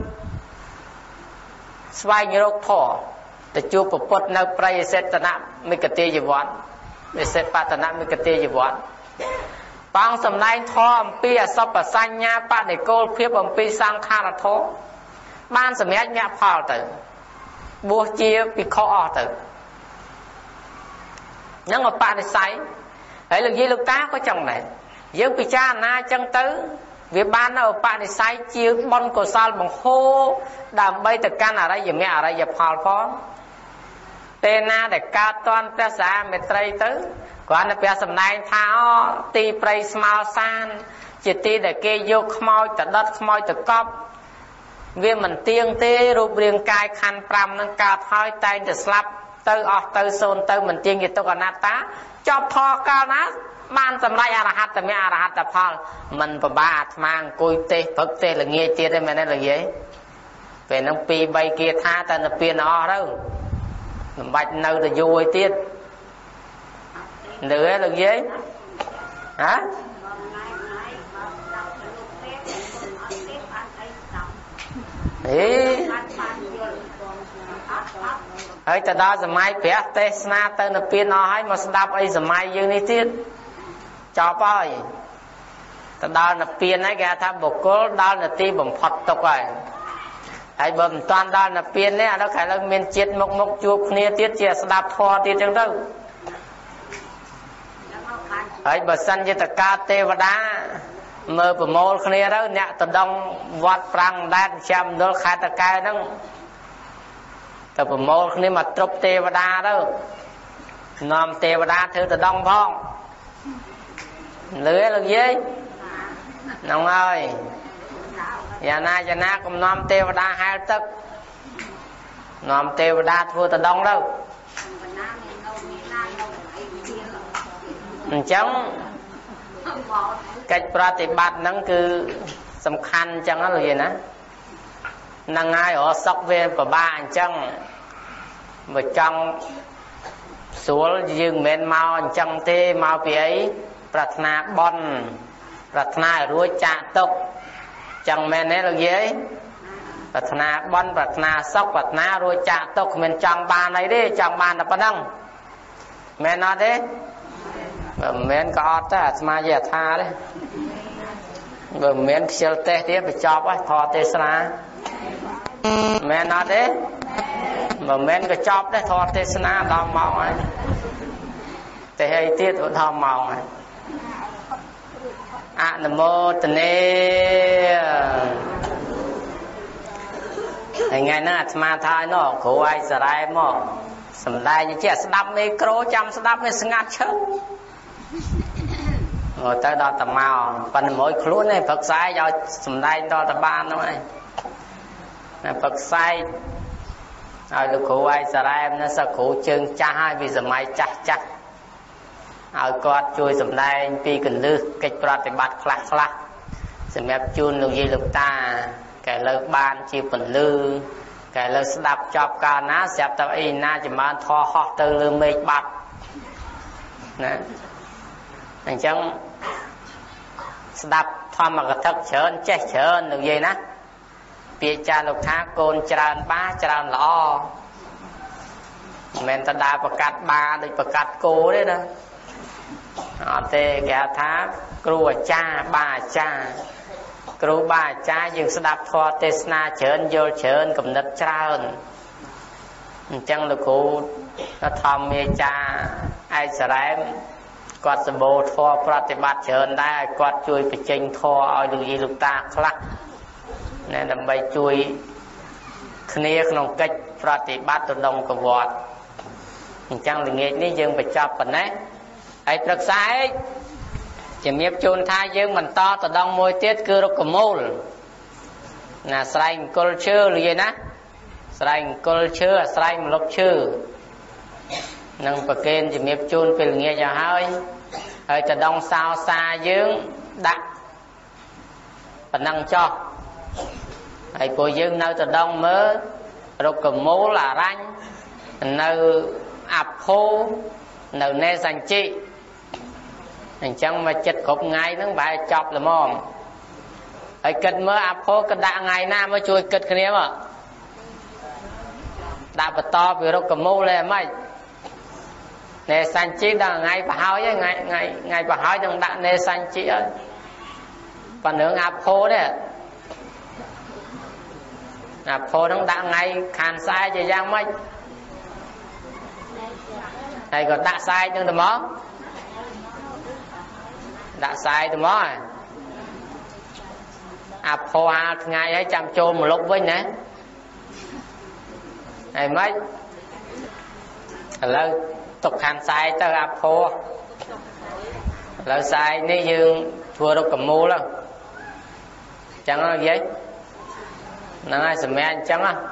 Speaker 1: ស្វែងរកធម៌ទៅជួបពុទ្ធនៅព្រៃអសេតនមិគតិយវ័នអសេតបតនមិគតិយវ័នបងសំដែងធម៌អំពីអសពសញ្ញាបដិគោលភាពអំពីសង្ខារធម៌បានសម្រេចមគ្គផលទៅបួសជាភិក្ខុអស់ទៅហ្នឹងឧបនិស្ស័យហើយលោកយាយលោកតាក៏ចឹងដែរយើងពិចារណាចឹងទៅវាបាននៅឧបនិស្ស័យជាបុណ្យកុសលបង្ហូរដើម្បីទៅកាន់អរិយមគ្គអរិយផលផងពេលណាដែលកើតតន់ព្រះសាមេត្រីទៅគ្រាន់តែព្រះសម្ដែងថាអូទីព្រៃស្មោសានជាទីដែលគេយកខ្មោចទៅដុតខ្មោចទៅកប់វាមិនទៀងទេរូបរាងកាយខណ្ឌប្រាំនឹងកើតហើយតែងតែស្លាប់ទៅអស់ទៅសូន្យទៅមិនទៀងជាទុក្ខអនត្តាចប់ធរកាលណាបានសម្រេចអរហត្តមេអរហត្តផលមិនពិបាកអាត្មាអង្គុយទេសព្រឹកទេសល្ងាចទៀតទេមែនទេលោកយាយ về nó pi bay kia tha ta nó pin nó đâu bạch nâu là vui tiết nữa được gì hả ý ấy ta đó giờ mai bé tê na tê nó pin nó hay mà đáp ấy giờ mai dương đi tiết cho bao ta đó là pin ấy gà tham bột cố đó là ti bầm phật tục rồi ấy bầm toàn đó là pin đấy nó phải là miền chết mốc mốc chuột nia tiết chia đạp thò tiết trong đâu ấy bờ sân như ta ca tê và đá mơ bờ mồ nia đó nè ta đông vót prang đan chăm nó khai ta cài đó ta bờ mồ nia mà trục tê và đá đó nằm tê và đá thứ ta đông phong lưới là gì nông ơi giờ na giờ na cùng nom tê và đa hai tức nom tê và đa thua ta đông đâu chẳng cách pratibat nắng cứ sầm khăn chẳng là gì nè năng ai ở sóc về của ba anh chẳng mà trong xuống dương men mau anh chẳng tê mau bị ấy pratna bon pratna ruồi chạ tộc chẳng men này là gì ấy pratna bon pratna sóc pratna ruồi chạ tộc mình chẳng bàn này đi chẳng bàn là năng men nó đấy men có ta mà giờ tha đấy rồi men xel tê tiếp phải chọc á thò tê sna men nó đấy mà men cái chọc đấy thò tê sna đau mỏng ấy tê hay tiết vẫn đau mỏng ấy a nam mô tề ngày nay mà thay nó khổ ai sợ ai mà sầm đai như chia đắp micro chăm đắp mới ngắt chứ rồi tới đó tầm màu phần mỗi khối này Phật sai do sầm đai đó tầm ban đó này Phật sai rồi được khổ ai sợ ai nó sao khổ chân cha hai vì giờ mai chắc chắc ở quạt chui sầm đai pi cần lư cách pratibat khla khla sầm ép chun lục gì lục ta cái lơ ban chi phần lư cái lơ đạp chọc cả ná xẹp tập y na chỉ mang thò họ từ lư mê bát nè anh chẳng đạp thò mà cái thất chơn chết chơn được gì nè bia cha lục thác côn tràn ba tràn lọ mình ta đạp bạc cát ba được bạc cát cố đấy đó họ tê cái tháp cua cha ba cha cua ba cha dừng đạp thò tê na chơn vô chơn cầm đất trơn chẳng là cụ nó thầm mê cha ai sẽ rém quạt sờ bồ thò pratibat chơn đây quạt chui phải chênh thò ở được gì lục ta khắc nên làm bay chui khné không cách pratibat từ đông của vọt chẳng là nghe ní dừng phải chọc phần đấy ai trật sai chỉ miếp chôn thay dương mình to từ đông môi tiết cứ rục mồ là sành culture là gì nè sành culture sành lục chữ nâng bậc kênh chỉ miếp chôn về nghe cho hơi hơi từ đông sao xa dương đặt và năng cho ai cô dương nơi từ đông mới rục mồ là ranh nơi áp hô nơi nê sành chị anh chẳng mà chết cục ngay nó bài chọc là mồm ấy kịch mới áp hô kịch đạ ngày na mới chui kịch cái này mà đã bật to vì đâu cầm mũ lên mày nè xanh chí là ngày bà hỏi ấy ngày ngày ngày bà hỏi đừng đạ nè xanh chí ơi còn nữa áp hô đấy áp hô nó đạ ngày khàn sai cho giang mấy này còn đạ sai nhưng được mó đã sai từ mó à phô à ngày ấy chăm chôn một lúc với nè này mấy lỡ tục hành sai tới à phô lỡ sai nếu như thua đâu cầm mua lắm chẳng là gì nó ai xem men chẳng á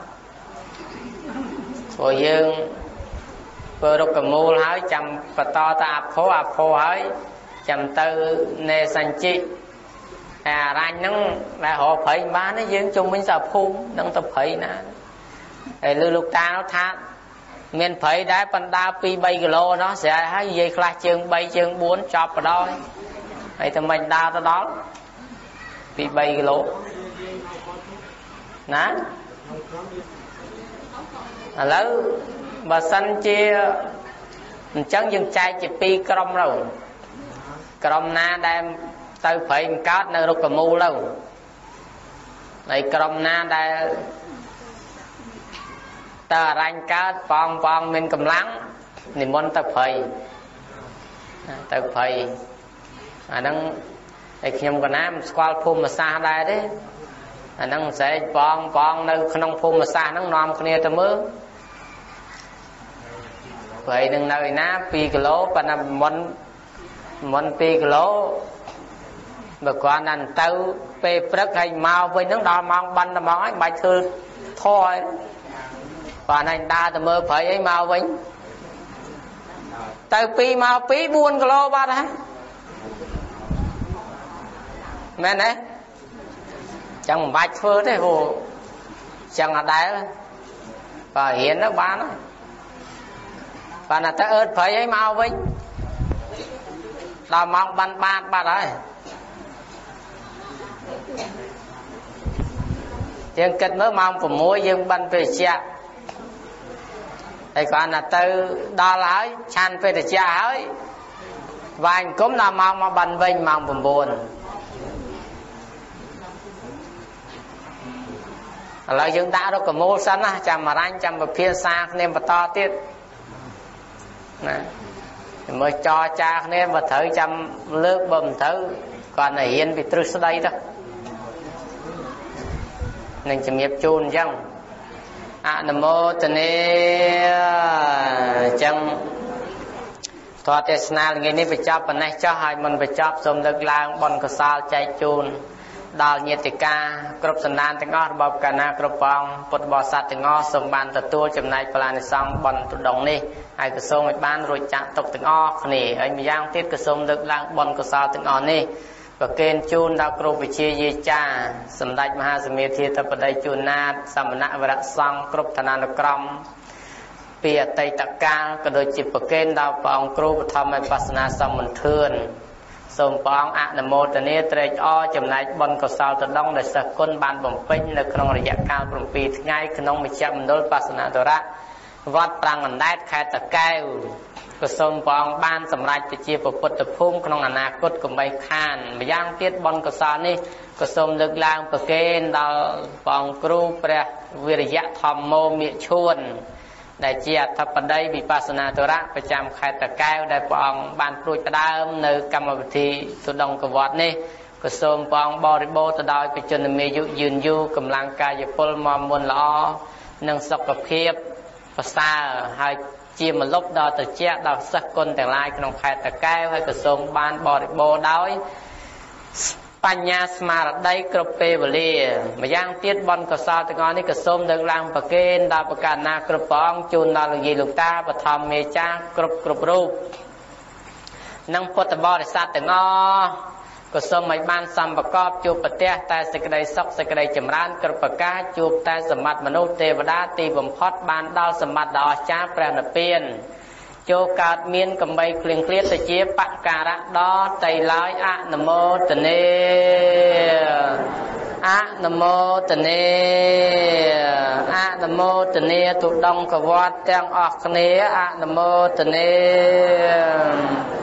Speaker 1: rồi dương vừa đâu cầm mua hỏi chăm và to ta à phô à phô hỏi chăm tư nê xanh chi à ranh nó là họ phải bán nó dương chung mình sao phun đang tập phải nè để lưu lục ta nó tha miền phải đá pan đa pi bay kilo nó sẽ hay dây khai chương bay chương bốn chọc vào đó hay thì mình đa tới đó pi bay kilo nè à lớn bà xanh chia chân dừng chai chỉ pi crom rồi crom na đem tới phải cát nơi rục cầm mu lâu này crom na đây ta ranh cát phong phong mình cầm lắng niệm môn ta phải ta phải à đang để khi nhom còn nam squal phum mà xa đây đấy à đang sẽ phong phong nơi không phum mà xa nó nom kia ta mới vậy đừng nơi ná pi kilo và nằm môn môn pi kilo mà còn anh tao pe prất hay mau với nước đỏ mong banh là món bài thư thôi và anh ta từ mơ phải ấy mau với tao pi mau pi buôn kilo ba đó mẹ này chẳng bạch phơ thế hồ chẳng là đáy và hiện nó bán đó và là ta ớt phải ấy mau với đào mong banh ba ba đấy dương kịch mới mong của mũi dương banh về cha thì còn là từ đo lại chan về để cha ấy và anh cũng là mong mà banh vinh mong buồn buồn là dương đã đâu có mua sẵn á chăm mà anh chăm mà phía xa nên mà to tiết nè mới cho cha nên mà thử chăm nước bầm thử còn là hiện bị trừ sau đây đó nên chấm nghiệp chun chăng à nam mô tề ni chăng thoa tê na ngày nay bị chọc bên này cho hai mình bị chọc xong được lang bon cờ sao chạy chun đào nhiệt tịch ca cướp sân đan tiếng ngõ bọc cả na cướp bong bột bò sạt tiếng ngõ xong bàn tờ tua chấm này plan xong bon tụ đồng đi hai cái sông ban rồi chạm tục tiếng ngõ này anh bị giang tiết cái sông được lang bon cờ sao tiếng ngõ đi và kênh chun đào cướp bị chia dây cha sầm đại ma sầm miệt thi tập đây chun na sầm nã và đã xong cướp thằng nào crom bìa tây tắc ca cái đôi chip và kênh đào bong cướp thầm ai pasna xong mình thương sôm bong ạ nằm mô tờ nia trệ o chấm này bon cầu sao tự đông để sạc côn bàn bồng pin nơi trong thời gian cao bồng pi ngay trong mình chậm đôi pasna tổ ra vót prang mình đát khai tạc cao cái sôm bong ban sầm lại bị chia vào bột tập phun trong anh à cốt của mấy khan mà giang tiết bon cầu sao ní cái sôm được lang bờ kênh đào bong kru pre virya thom mô miệng chuồn đại chia thập đây bị pasna tổ raประจำkhai tạc cao đại bong ban pruy ta nơi cầm vật thì tự động của vót ní cái sôm bong bò bò tự đòi bị chân mê dụยืน du cầm lang ca dụ pol mò muôn lọ nâng sọc cặp hiệp và xa hai chia một lúc đó từ che đào sắc cônแต่ลายក្នុងខេត្តតាកែវហើយក្រសួងបានបរិបូរដោយបញ្ញាស្មារតីគ្រប់ពេលវេលាម្យ៉ាងទៀតបនកសលទាំងអស់នេះក្រសួងលើកឡើងប្រកេនដល់ប្រកាសណាគ្រប់ព្រះអង្គជូនដល់លោកយាយលោកតាបឋមមេចាគ្រប់គ្រប់រូបនិងពុទ្ធបរិស័ទទាំងអស់ក៏សូមឲ្យបានសម្បកបជួបប្រទះតែសេចក្តីសុខសេចក្តីចម្រើនគ្រប់ប្រការជួបតែសម្បត្តិមនុស្សទេវតាទីបំផុតបានដល់សម្បត្តិដ៏អស្ចារ្យព្រះនិព្វានចូលកើតមានកំបីគ្លៀងគ្លាតទៅជាបក្ការៈដល់តៃឡើយអនុមោទនាអនុមោទនាអនុមោទនាទុដងកវត្តទាំងអស់គ្នាអនុមោទនា